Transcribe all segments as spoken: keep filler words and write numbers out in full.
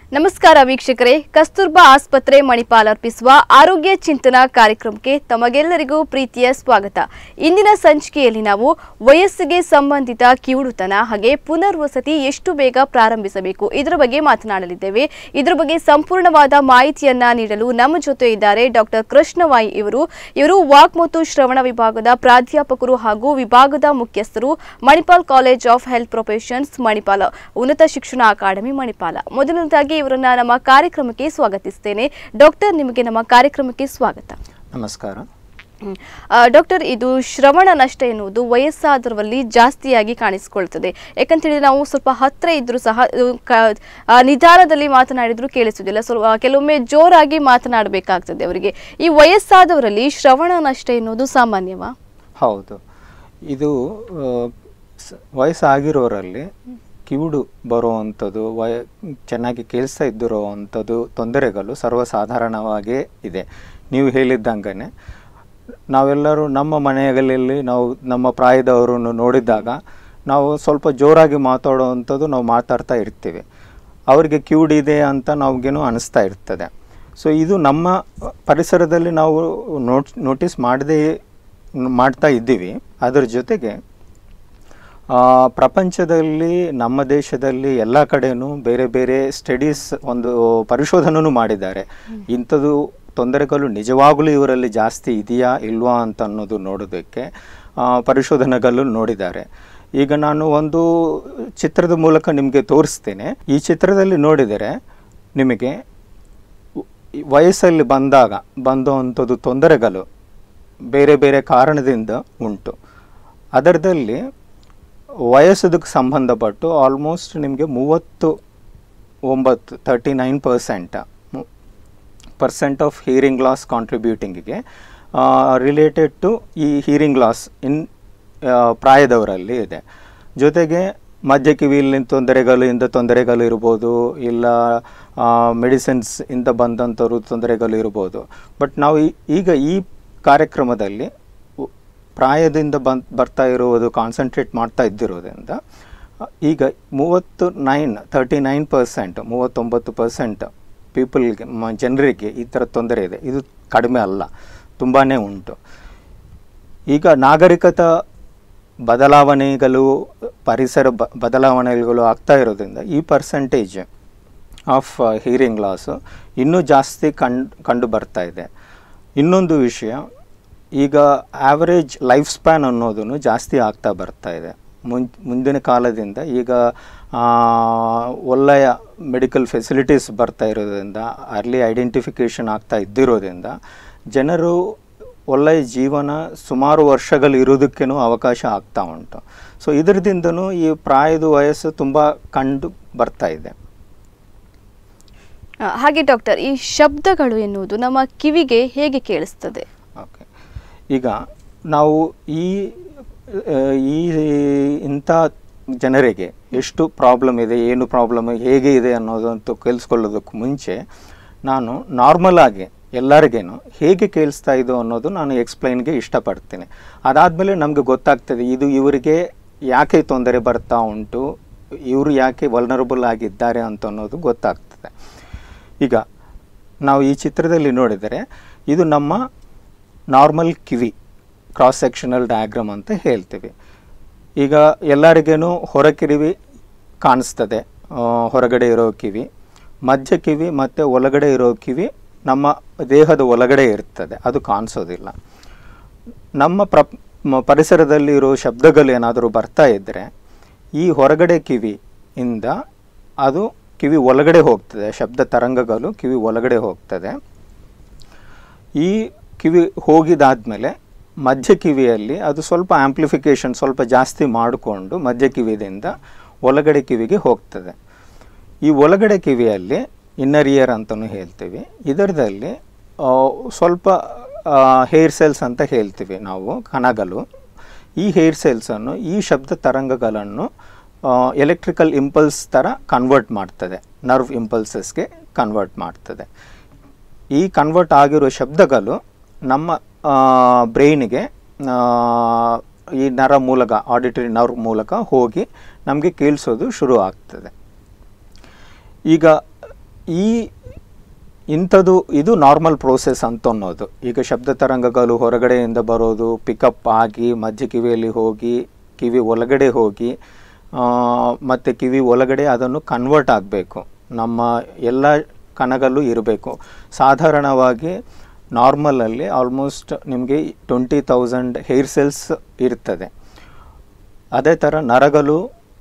ನಮಸ್ಕಾರ ವೀಕ್ಷಕರೇ, ಕಸ್ತೂರ್ಬಾ ಆಸ್ಪತ್ರೆ ಮಣಿಪಾಲ್ ಅರ್ಪಿಸುವ ಆರೋಗ್ಯ ಚಿಂತನಾ ಕಾರ್ಯಕ್ರಮಕ್ಕೆ ತಮಗೆಲ್ಲರಿಗೂ ಪ್ರೀತಿಯ ಸ್ವಾಗತ. ಇಂದಿನ ಸಂಚಿಕೆಯಲ್ಲಿ ನಾವು ವಯಸ್ಸಿಗೆ ಸಂಬಂಧಿತ ಕಿವುಡುತನ ಹಾಗೆ ಪುನರ್ವಸತಿ ಎಷ್ಟು ಬೇಗ ಪ್ರಾರಂಭಿಸಬೇಕು ಇದರ ಬಗ್ಗೆ ಮಾತನಾಡಲಿದ್ದೇವೆ. ಇದರ ಬಗ್ಗೆ ಸಂಪೂರ್ಣವಾದ ಮಾಹಿತಿಯನ್ನ ನೀಡಲು ನಮ್ಮ ಜೊತೆ ಇದ್ದಾರೆ ಡಾಕ್ಟರ್ ಕೃಷ್ಣ ಇವರು. ಇವರು ವಾಕ್ ಮತ್ತು ಶ್ರವಣ ವಿಭಾಗದ ಪ್ರಾಧ್ಯಾಪಕರು ಹಾಗೂ ವಿಭಾಗದ ಮುಖ್ಯಸ್ಥರು, Manipal college of health professions Manipal, ಉನ್ನತ ಶಿಕ್ಷಣ ಅಕಾಡೆಮಿ ಮಣಿಪಾಲ. ಮೊದಲನೇದಾಗಿ ಇವರನ್ನ ನಮ್ಮ ಕಾರ್ಯಕ್ರಮಕ್ಕೆ ಸ್ವಾಗತಿಸುತ್ತೇನೆ. ಡಾಕ್ಟರ್, ನಿಮಗೆ ನಮ್ಮ ಕಾರ್ಯಕ್ರಮಕ್ಕೆ ಸ್ವಾಗತ. ನಮಸ್ಕಾರ. ಡಾಕ್ಟರ್, ಇದು ಶ್ರವಣ ನಷ್ಟ ಎನ್ನುವುದು ವಯಸ್ಸಾದವರಲ್ಲಿ ಜಾಸ್ತಿಯಾಗಿ ಕಾಣಿಸಿಕೊಳ್ತದೆ. ಯಾಕಂತೇಳಿದ್ರೆ ನಾವು ಸ್ವಲ್ಪ ಹತ್ರ ಇದ್ರೂ ಸಹ ನಿಧಾನದಲ್ಲಿ ಮಾತನಾಡಿದ್ರು ಕೇಳಿಸುವುದಿಲ್ಲ, ಸ್ವಲ್ಪ ಕೆಲವೊಮ್ಮೆ ಜೋರಾಗಿ ಮಾತನಾಡಬೇಕಾಗ್ತದೆ ಅವರಿಗೆ. ಈ ವಯಸ್ಸಾದವರಲ್ಲಿ ಶ್ರವಣ ನಷ್ಟ ಎನ್ನುವುದು ಸಾಮಾನ್ಯವಾ? ಹೌದು, ಇದು ವಯಸ್ಸಾಗಿರೋರಲ್ಲಿ ಕಿವುಡು ಬರುವಂಥದ್ದು, ವಯ ಚೆನ್ನಾಗಿ ಕೇಳಿಸ್ತಾ ಇದ್ದಿರೋವಂಥದ್ದು ತೊಂದರೆಗಳು ಸರ್ವಸಾಧಾರಣವಾಗೇ ಇದೆ. ನೀವು ಹೇಳಿದ್ದಂಗೆ ನಾವೆಲ್ಲರೂ ನಮ್ಮ ಮನೆಗಳಲ್ಲಿ ನಾವು ನಮ್ಮ ಪ್ರಾಯದವರನ್ನು ನೋಡಿದಾಗ ನಾವು ಸ್ವಲ್ಪ ಜೋರಾಗಿ ಮಾತಾಡುವಂಥದ್ದು ನಾವು ಮಾತಾಡ್ತಾ ಇರ್ತೀವಿ. ಅವರಿಗೆ ಕಿವುಡಿದೆ ಅಂತ ನಮಗೇನು ಅನಿಸ್ತಾ ಇರ್ತದೆ. ಸೊ ಇದು ನಮ್ಮ ಪರಿಸರದಲ್ಲಿ ನಾವು ನೋಟ್ ನೋಟಿಸ್ ಮಾಡದೇ ಮಾಡ್ತಾ ಇದ್ದೀವಿ. ಅದರ ಜೊತೆಗೆ ಪ್ರಪಂಚದಲ್ಲಿ, ನಮ್ಮ ದೇಶದಲ್ಲಿ ಎಲ್ಲ ಕಡೆಯೂ ಬೇರೆ ಬೇರೆ ಸ್ಟಡೀಸ್, ಒಂದು ಪರಿಶೋಧನೆಯೂ ಮಾಡಿದ್ದಾರೆ. ಇಂಥದ್ದು ತೊಂದರೆಗಳು ನಿಜವಾಗಲೂ ಇವರಲ್ಲಿ ಜಾಸ್ತಿ ಇದೆಯಾ ಇಲ್ವಾ ಅಂತ ಅನ್ನೋದು ನೋಡೋದಕ್ಕೆ ಪರಿಶೋಧನೆಗಳು ನೋಡಿದ್ದಾರೆ. ಈಗ ನಾನು ಒಂದು ಚಿತ್ರದ ಮೂಲಕ ನಿಮಗೆ ತೋರಿಸ್ತೇನೆ. ಈ ಚಿತ್ರದಲ್ಲಿ ನೋಡಿದರೆ ನಿಮಗೆ ವಯಸ್ಸಲ್ಲಿ ಬಂದಾಗ ಬಂದುವಂಥದ್ದು ತೊಂದರೆಗಳು ಬೇರೆ ಬೇರೆ ಕಾರಣದಿಂದ ಉಂಟು. ಅದರದಲ್ಲಿ ವಯಸ್ಸದಕ್ಕೆ ಸಂಬಂಧಪಟ್ಟು ಆಲ್ಮೋಸ್ಟ್ ನಿಮಗೆ ಮೂವತ್ತು ಒಂಬತ್ತು thirty nine percent percent of hearing loss ಕಾಂಟ್ರಿಬ್ಯೂಟಿಂಗಿಗೆ ರಿಲೇಟೆಡ್ ಟು ಈ ಹಿಯರಿಂಗ್ ಲಾಸ್ ಇನ್ ಪ್ರಾಯದವರಲ್ಲಿ ಇದೆ. ಜೊತೆಗೆ ಮಧ್ಯ ಕಿವಿಯಲ್ಲಿ ತೊಂದರೆಗಳು ಇಂದ ತೊಂದರೆಗಳು ಇರ್ಬೋದು, ಇಲ್ಲ ಮೆಡಿಸಿನ್ಸ್ ಇಂದ ಬಂದಂಥವ್ರು ತೊಂದರೆಗಳು ಇರ್ಬೋದು. ಬಟ್ ನಾವು ಈಗ ಈ ಕಾರ್ಯಕ್ರಮದಲ್ಲಿ ಪ್ರಾಯದಿಂದ ಬಂದು ಬರ್ತಾ ಇರುವುದು ಕಾನ್ಸಂಟ್ರೇಟ್ ಮಾಡ್ತಾ ಇದ್ದಿರೋದ್ರಿಂದ ಈಗ ಮೂವತ್ತು ನೈನ್ ತರ್ಟಿ ನೈನ್ ಪರ್ಸೆಂಟ್ ಮೂವತ್ತೊಂಬತ್ತು ಪರ್ಸೆಂಟ್ ಪೀಪಲ್ಗೆ ಜನರಿಗೆ ಈ ಥರ ತೊಂದರೆ ಇದೆ. ಇದು ಕಡಿಮೆ ಅಲ್ಲ, ತುಂಬಾ ಉಂಟು. ಈಗ ನಾಗರಿಕತಾ ಬದಲಾವಣೆಗಳು, ಪರಿಸರ ಬ ಬದಲಾವಣೆಗಳು ಆಗ್ತಾ ಇರೋದ್ರಿಂದ ಈ ಪರ್ಸೆಂಟೇಜ್ ಆಫ್ ಹಿಯರಿಂಗ್ ಲಾಸು ಇನ್ನೂ ಜಾಸ್ತಿ ಕಂಡು ಕಂಡು ಬರ್ತಾ ಇದೆ. ಇನ್ನೊಂದು ವಿಷಯ, ಈಗ ಆ್ಯಾವ್ರೇಜ್ ಲೈಫ್ ಸ್ಪ್ಯಾನ್ ಅನ್ನೋದನ್ನು ಜಾಸ್ತಿ ಆಗ್ತಾ ಬರ್ತಾ ಇದೆ. ಮುನ್ ಮುಂದಿನ ಕಾಲದಿಂದ ಈಗ ಒಳ್ಳೆಯ ಮೆಡಿಕಲ್ ಫೆಸಿಲಿಟೀಸ್ ಬರ್ತಾ ಇರೋದ್ರಿಂದ, ಅರ್ಲಿ ಐಡೆಂಟಿಫಿಕೇಷನ್ ಆಗ್ತಾ ಇದ್ದಿರೋದ್ರಿಂದ ಜನರು ಒಳ್ಳೆಯ ಜೀವನ ಸುಮಾರು ವರ್ಷಗಳು ಇರೋದಕ್ಕೇನೂ ಅವಕಾಶ ಆಗ್ತಾ ಉಂಟು. ಸೊ ಇದರದಿಂದನೂ ಈ ಪ್ರಾಯದ ವಯಸ್ಸು ತುಂಬ ಕಂಡು ಬರ್ತಾ ಇದೆ. ಹಾಗೆ ಡಾಕ್ಟರ್, ಈ ಶಬ್ದಗಳು ಎನ್ನುವುದು ನಮ್ಮ ಕಿವಿಗೆ ಹೇಗೆ ಕೇಳಿಸ್ತದೆ? ಓಕೆ, ಈಗ ನಾವು ಈ ಈ ಇಂಥ ಜನರಿಗೆ ಎಷ್ಟು ಪ್ರಾಬ್ಲಮ್ ಇದೆ, ಏನು ಪ್ರಾಬ್ಲಮ್ ಹೇಗೆ ಇದೆ ಅನ್ನೋದಂತೂ ಕೇಳಿಸ್ಕೊಳ್ಳೋದಕ್ಕೆ ಮುಂಚೆ ನಾನು ನಾರ್ಮಲ್ ಆಗಿ ಎಲ್ಲರಿಗೇನು ಹೇಗೆ ಕೇಳಿಸ್ತಾ ಇದೋ ಅನ್ನೋದು ನಾನು ಎಕ್ಸ್ಪ್ಲೈನ್ಗೆ ಇಷ್ಟಪಡ್ತೀನಿ. ಅದಾದಮೇಲೆ ನಮಗೆ ಗೊತ್ತಾಗ್ತದೆ ಇದು ಇವರಿಗೆ ಯಾಕೆ ತೊಂದರೆ ಬರ್ತಾ ಉಂಟು, ಇವರು ಯಾಕೆ ವಲ್ನರಬಲ್ ಆಗಿದ್ದಾರೆ ಅಂತ ಅನ್ನೋದು ಗೊತ್ತಾಗ್ತದೆ. ಈಗ ನಾವು ಈ ಚಿತ್ರದಲ್ಲಿ ನೋಡಿದರೆ ಇದು ನಮ್ಮ ನಾರ್ಮಲ್ ಕಿವಿ, ಕ್ರಾಸ್ ಸೆಕ್ಷನಲ್ ಡಯಾಗ್ರಾಮ್ ಅಂತ ಹೇಳ್ತೀವಿ. ಈಗ ಎಲ್ಲರಿಗೇನು ಹೊರ ಕಿವಿ ಕಾಣಿಸ್ತದೆ, ಹೊರಗಡೆ ಇರೋ ಕಿವಿ, ಮಧ್ಯ ಕಿವಿ ಮತ್ತು ಒಳಗಡೆ ಇರೋ ಕಿವಿ ನಮ್ಮ ದೇಹದ ಒಳಗಡೆ ಇರ್ತದೆ, ಅದು ಕಾಣಿಸೋದಿಲ್ಲ. ನಮ್ಮ ಪ್ರ ಪರಿಸರದಲ್ಲಿ ಇರೋ ಶಬ್ದಗಳು ಏನಾದರೂ ಬರ್ತಾ ಇದ್ದರೆ ಈ ಹೊರಗಡೆ ಕಿವಿಯಿಂದ ಅದು ಕಿವಿ ಒಳಗಡೆ ಹೋಗ್ತದೆ, ಶಬ್ದ ತರಂಗಗಳು ಕಿವಿ ಒಳಗಡೆ ಹೋಗ್ತದೆ. ಈ ಕಿವಿ ಹೋಗಿದಾದ್ಮೇಲೆ ಮಧ್ಯ ಕಿವಿಯಲ್ಲಿ ಅದು ಸ್ವಲ್ಪ ಆ್ಯಂಪ್ಲಿಫಿಕೇಷನ್ ಸ್ವಲ್ಪ ಜಾಸ್ತಿ ಮಾಡಿಕೊಂಡು ಮಧ್ಯ ಕಿವಿಯಿಂದ ಒಳಗಡೆ ಕಿವಿಗೆ ಹೋಗ್ತದೆ. ಈ ಒಳಗಡೆ ಕಿವಿಯಲ್ಲಿ ಇನ್ನರ್ ಇಯರ್ ಅಂತಲೂ ಹೇಳ್ತೀವಿ. ಇದರಲ್ಲಿ ಸ್ವಲ್ಪ ಹೇರ್ ಸೆಲ್ಸ್ ಅಂತ ಹೇಳ್ತೀವಿ ನಾವು, ಕಣಗಳು. ಈ ಹೇರ್ ಸೆಲ್ಸನ್ನು ಈ ಶಬ್ದ ತರಂಗಗಳನ್ನು ಎಲೆಕ್ಟ್ರಿಕಲ್ ಇಂಪಲ್ಸ್ ಥರ ಕನ್ವರ್ಟ್ ಮಾಡ್ತದೆ, ನರ್ವ್ ಇಂಪಲ್ಸಸ್ಗೆ ಕನ್ವರ್ಟ್ ಮಾಡ್ತದೆ. ಈ ಕನ್ವರ್ಟ್ ಆಗಿರೋ ಶಬ್ದಗಳು ನಮ್ಮ ಬ್ರೈನಿಗೆ ಈ ನರ ಮೂಲಕ, ಆಡಿಟರಿ ನರ್ವ್ ಮೂಲಕ ಹೋಗಿ ನಮಗೆ ಕೇಳಿಸೋದು ಶುರು ಆಗ್ತದೆ. ಈಗ ಈ ಇಂಥದ್ದು ಇದು ನಾರ್ಮಲ್ ಪ್ರೋಸೆಸ್ ಅಂತ ಅನ್ನೋದು. ಈಗ ಶಬ್ದ ತರಂಗಗಳು ಹೊರಗಡೆಯಿಂದ ಬರೋದು, ಪಿಕಪ್ ಆಗಿ ಮಧ್ಯ ಕಿವಿಯಲ್ಲಿ ಹೋಗಿ ಕಿವಿ ಒಳಗಡೆ ಹೋಗಿ ಮತ್ತು ಕಿವಿ ಒಳಗಡೆ ಅದನ್ನು ಕನ್ವರ್ಟ್ ಆಗಬೇಕು. ನಮ್ಮ ಎಲ್ಲ ಕಣಗಳು ಇರಬೇಕು. ಸಾಧಾರಣವಾಗಿ ನಾರ್ಮಲಲ್ಲಿ ಆಲ್ಮೋಸ್ಟ್ ನಿಮಗೆ ಟ್ವೆಂಟಿ ತೌಸಂಡ್ ಹೇರ್ ಸೆಲ್ಸ್ ಇರ್ತದೆ. ಅದೇ ಥರ ನರಗಳು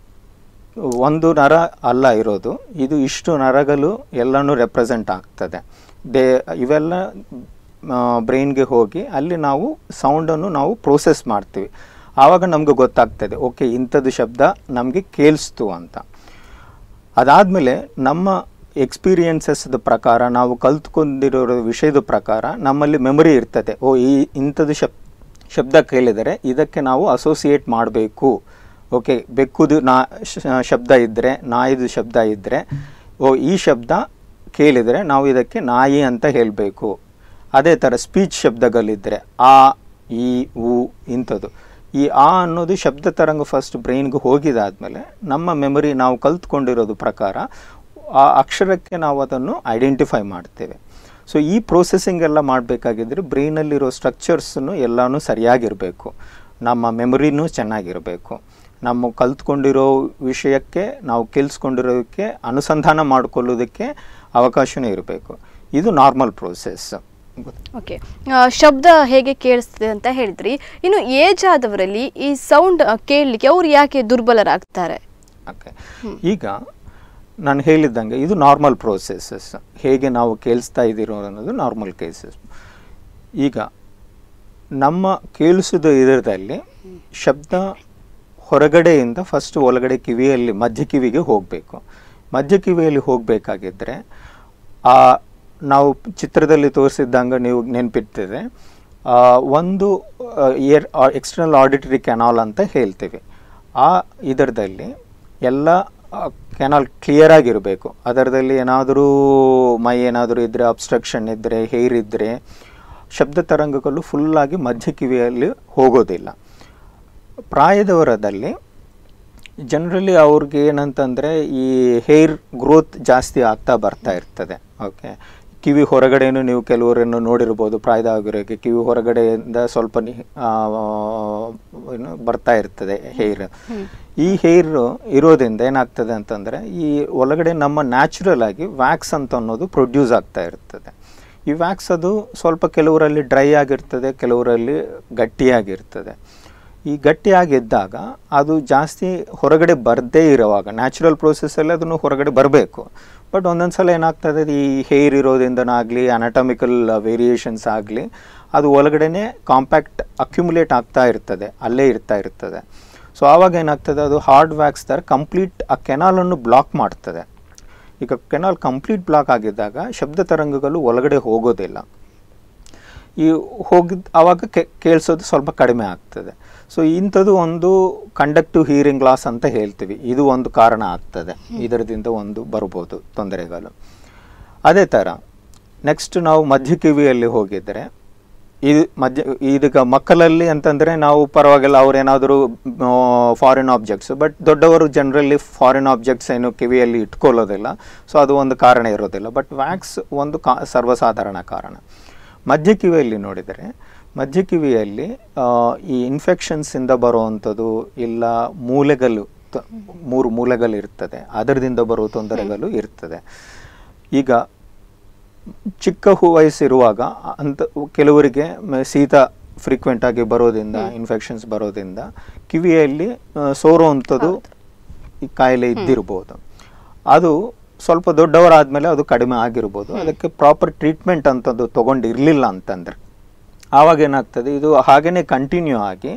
ಒಂದು ನರ ಅಲ್ಲ ಇರೋದು, ಇದು ಇಷ್ಟು ನರಗಳು ಎಲ್ಲನೂ ರೆಪ್ರೆಸೆಂಟ್ ಆಗ್ತದೆ. ದೇ ಇವೆಲ್ಲ ಬ್ರೈನ್ಗೆ ಹೋಗಿ ಅಲ್ಲಿ ನಾವು ಸೌಂಡನ್ನು ನಾವು ಪ್ರೋಸೆಸ್ ಮಾಡ್ತೀವಿ. ಆವಾಗ ನಮಗೆ ಗೊತ್ತಾಗ್ತದೆ ಓಕೆ ಇಂಥದ್ದು ಶಬ್ದ ನಮಗೆ ಕೇಳಿಸ್ತು ಅಂತ. ಅದಾದಮೇಲೆ ನಮ್ಮ ಎಕ್ಸ್ಪೀರಿಯನ್ಸಸ್ದ ಪ್ರಕಾರ, ನಾವು ಕಲ್ತ್ಕೊಂಡಿರೋ ವಿಷಯದ ಪ್ರಕಾರ ನಮ್ಮಲ್ಲಿ ಮೆಮೊರಿ ಇರ್ತದೆ. ಓ ಈ ಇಂಥದ್ದು ಶಬ್ ಶಬ್ದ ಕೇಳಿದರೆ ಇದಕ್ಕೆ ನಾವು ಅಸೋಸಿಯೇಟ್ ಮಾಡಬೇಕು. ಓಕೆ, ಬೆಕ್ಕುದು ನಾ ಶಬ್ದ ಇದ್ದರೆ, ನಾಯಿದು ಶಬ್ದ ಇದ್ದರೆ, ಓ ಈ ಶಬ್ದ ಕೇಳಿದರೆ ನಾವು ಇದಕ್ಕೆ ನಾಯಿ ಅಂತ ಹೇಳಬೇಕು. ಅದೇ ಥರ ಸ್ಪೀಚ್ ಶಬ್ದಗಳಿದ್ದರೆ ಆ, ಈ, ಉ ಇಂಥದ್ದು. ಈ ಆ ಅನ್ನೋದು ಶಬ್ದ ತರಂಗ ಫಸ್ಟ್ ಬ್ರೈನ್ಗೆ ಹೋಗಿದಾದ್ಮೇಲೆ ನಮ್ಮ ಮೆಮೊರಿ ನಾವು ಕಲ್ತ್ಕೊಂಡಿರೋದು ಪ್ರಕಾರ ಆ ಅಕ್ಷರಕ್ಕೆ ನಾವು ಅದನ್ನು ಐಡೆಂಟಿಫೈ ಮಾಡ್ತೇವೆ. ಸೊ ಈ ಪ್ರೋಸೆಸಿಂಗ್ ಎಲ್ಲ ಮಾಡಬೇಕಾಗಿದ್ದರೆ ಬ್ರೈನಲ್ಲಿರೋ ಸ್ಟ್ರಕ್ಚರ್ಸನ್ನು ಎಲ್ಲನೂ ಸರಿಯಾಗಿರಬೇಕು, ನಮ್ಮ ಮೆಮೊರಿನೂ ಚೆನ್ನಾಗಿರಬೇಕು, ನಮ್ಮ ಕಲ್ತ್ಕೊಂಡಿರೋ ವಿಷಯಕ್ಕೆ ನಾವು ಕೇಳಿಸ್ಕೊಂಡಿರೋದಕ್ಕೆ ಅನುಸಂಧಾನ ಮಾಡಿಕೊಳ್ಳೋದಕ್ಕೆ ಅವಕಾಶವೇ ಇರಬೇಕು. ಇದು ನಾರ್ಮಲ್ ಪ್ರೋಸೆಸ್. ಓಕೆ, ಶಬ್ದ ಹೇಗೆ ಕೇಳಿಸ್ತದೆ ಅಂತ ಹೇಳಿದ್ರಿ. ಇನ್ನು ಏಜ್ ಆದವರಲ್ಲಿ ಈ ಸೌಂಡ್ ಕೇಳಲಿಕ್ಕೆ ಅವ್ರು ಯಾಕೆ ದುರ್ಬಲರಾಗ್ತಾರೆ? ಓಕೆ, ಈಗ ನಾನು ಹೇಳಿದ್ದಂಗೆ ಇದು ನಾರ್ಮಲ್ ಪ್ರೋಸೆಸಸ್. ಹೇಗೆ ನಾವು ಕೇಳಿಸ್ತಾ ಇದ್ದೀರೋ ಅನ್ನೋದು ನಾರ್ಮಲ್ ಕೇಸಸ್. ಈಗ ನಮ್ಮ ಕೇಳಿಸೋದು ಇದರಲ್ಲಿ ಶಬ್ದ ಹೊರಗಡೆಯಿಂದ ಫಸ್ಟ್ ಒಳಗಡೆ ಕಿವಿಯಲ್ಲಿ ಮಧ್ಯ ಕಿವಿಗೆ ಹೋಗಬೇಕು. ಮಧ್ಯ ಕಿವಿಯಲ್ಲಿ ಹೋಗಬೇಕಾಗಿದ್ದರೆ ಆ ನಾವು ಚಿತ್ರದಲ್ಲಿ ತೋರಿಸಿದ್ದಂಗೆ ನೀವು ನೆನಪಿರ್ತದೆ, ಒಂದು ಇಯರ್ ಎಕ್ಸ್ಟರ್ನಲ್ ಆಡಿಟರಿ ಕೆನಾಲ್ ಅಂತ ಹೇಳ್ತೀವಿ. ಆ ಇದರದಲ್ಲಿ ಎಲ್ಲ ಕೆನಾಲ್ ಕ್ಲಿಯರ್ ಆಗಿರಬೇಕು. ಅದರದಲ್ಲಿ ಏನಾದರೂ ಮೈ ಏನಾದರೂ ಇದ್ದರೆ, ಅಬ್ಸ್ಟ್ರಕ್ಷನ್ ಇದ್ದರೆ, ಹೇರ್ ಇದ್ದರೆ ಶಬ್ದ ತರಂಗಗಳು ಫುಲ್ಲಾಗಿ ಮಧ್ಯ ಕಿವಿಯಲ್ಲಿ ಹೋಗೋದಿಲ್ಲ. ಪ್ರಾಯದವರದಲ್ಲಿ ಜನರಲಿ ಅವ್ರಿಗೆ ಏನಂತಂದರೆ ಈ ಹೇರ್ ಗ್ರೋತ್ ಜಾಸ್ತಿ ಆಗ್ತಾ ಬರ್ತಾ ಇರ್ತದೆ. ಓಕೆ, ಕಿವಿ ಹೊರಗಡೆನೂ ನೀವು ಕೆಲವರನ್ನು ನೋಡಿರ್ಬೋದು, ಪ್ರಾಯದವರಿಗೆ ಕಿವಿ ಹೊರಗಡೆಯಿಂದ ಸ್ವಲ್ಪ ಏನು ಬರ್ತಾ ಇರ್ತದೆ ಹೇರ್. ಈ ಹೇರ್ ಇರೋದ್ರಿಂದ ಏನಾಗ್ತದೆ ಅಂತಂದರೆ ಈ ಒಳಗಡೆ ನಮ್ಮ ನ್ಯಾಚುರಲ್ ಆಗಿ ವ್ಯಾಕ್ಸ್ ಅಂತ ಅನ್ನೋದು ಪ್ರೊಡ್ಯೂಸ್ ಆಗ್ತಾ ಇರ್ತದೆ. ಈ ವ್ಯಾಕ್ಸ್ ಅದು ಸ್ವಲ್ಪ ಕೆಲವರಲ್ಲಿ ಡ್ರೈ ಆಗಿರ್ತದೆ, ಕೆಲವರಲ್ಲಿ ಗಟ್ಟಿಯಾಗಿರ್ತದೆ. ಈ ಗಟ್ಟಿಯಾಗಿದ್ದಾಗ ಅದು ಜಾಸ್ತಿ ಹೊರಗಡೆ ಬರದೇ ಇರುವಾಗ ನ್ಯಾಚುರಲ್ ಪ್ರೋಸೆಸ್ಸಲ್ಲಿ ಅದನ್ನು ಹೊರಗಡೆ ಬರಬೇಕು. ಬಟ್ ಒಂದೊಂದು ಸಲ ಏನಾಗ್ತದೆ, ಈ ಹೇರ್ ಇರೋದ್ರಿಂದನಾಗಲಿ ಅನಾಟಮಿಕಲ್ ವೇರಿಯೇಷನ್ಸ್ ಆಗಲಿ ಅದು ಒಳಗಡೆ ಕಾಂಪ್ಯಾಕ್ಟ್ ಅಕ್ಯುಮುಲೇಟ್ ಆಗ್ತಾ ಇರ್ತದೆ, ಅಲ್ಲೇ ಇರ್ತಾ ಇರ್ತದೆ. ಸೊ ಆವಾಗ ಏನಾಗ್ತದೆ, ಅದು ಹಾರ್ಡ್ ವ್ಯಾಕ್ಸ್ ಥರ ಕಂಪ್ಲೀಟ್ ಆ ಕೆನಾಲನ್ನು ಬ್ಲಾಕ್ ಮಾಡ್ತದೆ. ಈಗ ಕೆನಾಲ್ ಕಂಪ್ಲೀಟ್ ಬ್ಲಾಕ್ ಆಗಿದ್ದಾಗ ಶಬ್ದ ತರಂಗಗಳು ಒಳಗಡೆ ಹೋಗೋದಿಲ್ಲ. ಈ ಹೋಗಿದ್ದ ಆವಾಗ ಕೇಳಿಸೋದು ಸ್ವಲ್ಪ ಕಡಿಮೆ ಆಗ್ತದೆ. ಸೊ ಇಂಥದ್ದು ಒಂದು ಕಂಡಕ್ಟಿವ್ ಹೀರಿಂಗ್ ಲಾಸ್ ಅಂತ ಹೇಳ್ತೀವಿ. ಇದು ಒಂದು ಕಾರಣ ಆಗ್ತದೆ, ಇದರದಿಂದ ಒಂದು ಬರ್ಬೋದು ತೊಂದರೆಗಳು. ಅದೇ ಥರ ನೆಕ್ಸ್ಟ್ ನಾವು ಮಧ್ಯ ಕಿವಿಯಲ್ಲಿ ಹೋಗಿದ್ದರೆ, ಇದು ಮಧ್ಯ ಇದೀಗ ಮಕ್ಕಳಲ್ಲಿ ಅಂತಂದರೆ ನಾವು ಪರವಾಗಿಲ್ಲ, ಅವ್ರೇನಾದರೂ ಫಾರಿನ್ ಆಬ್ಜೆಕ್ಟ್ಸ್, ಬಟ್ ದೊಡ್ಡವರು ಜನರಲ್ಲಿ ಫಾರಿನ್ ಆಬ್ಜೆಕ್ಟ್ಸ್ ಏನು ಕಿವಿಯಲ್ಲಿ ಇಟ್ಕೊಳ್ಳೋದಿಲ್ಲ. ಸೊ ಅದು ಒಂದು ಕಾರಣ ಇರೋದಿಲ್ಲ. ಬಟ್ ವ್ಯಾಕ್ಸ್ ಒಂದು ಕಾ ಸರ್ವಸಾಧಾರಣ ಕಾರಣ. ಮಧ್ಯ ಕಿವಿಯಲ್ಲಿ ನೋಡಿದರೆ, ಮಧ್ಯ ಕಿವಿಯಲ್ಲಿ ಈ ಇನ್ಫೆಕ್ಷನ್ಸಿಂದ ಬರುವಂಥದ್ದು ಇಲ್ಲ, ಮೂಲೆಗಳು ಮೂರು ಮೂಲೆಗಳು ಇರ್ತದೆ, ಅದರಿಂದ ಬರೋ ತೊಂದರೆಗಳು ಇರ್ತದೆ. ಈಗ ಚಿಕ್ಕ ವಯಸ್ಸಿರುವಾಗ ಅಂತ ಕೆಲವರಿಗೆ ಶೀತ ಫ್ರೀಕ್ವೆಂಟಾಗಿ ಬರೋದ್ರಿಂದ, ಇನ್ಫೆಕ್ಷನ್ಸ್ ಬರೋದ್ರಿಂದ ಕಿವಿಯಲ್ಲಿ ಸೋರುವಂಥದ್ದು ಈ ಕಾಯಿಲೆ ಇದ್ದಿರ್ಬೋದು. ಅದು ಸ್ವಲ್ಪ ದೊಡ್ಡವರಾದಮೇಲೆ ಅದು ಕಡಿಮೆ ಆಗಿರ್ಬೋದು. ಅದಕ್ಕೆ ಪ್ರಾಪರ್ ಟ್ರೀಟ್ಮೆಂಟ್ ಅಂತದ್ದು ತೊಗೊಂಡಿರಲಿಲ್ಲ ಅಂತಂದರೆ ಆವಾಗ ಏನಾಗ್ತದೆ, ಇದು ಹಾಗೇ ಕಂಟಿನ್ಯೂ ಆಗಿ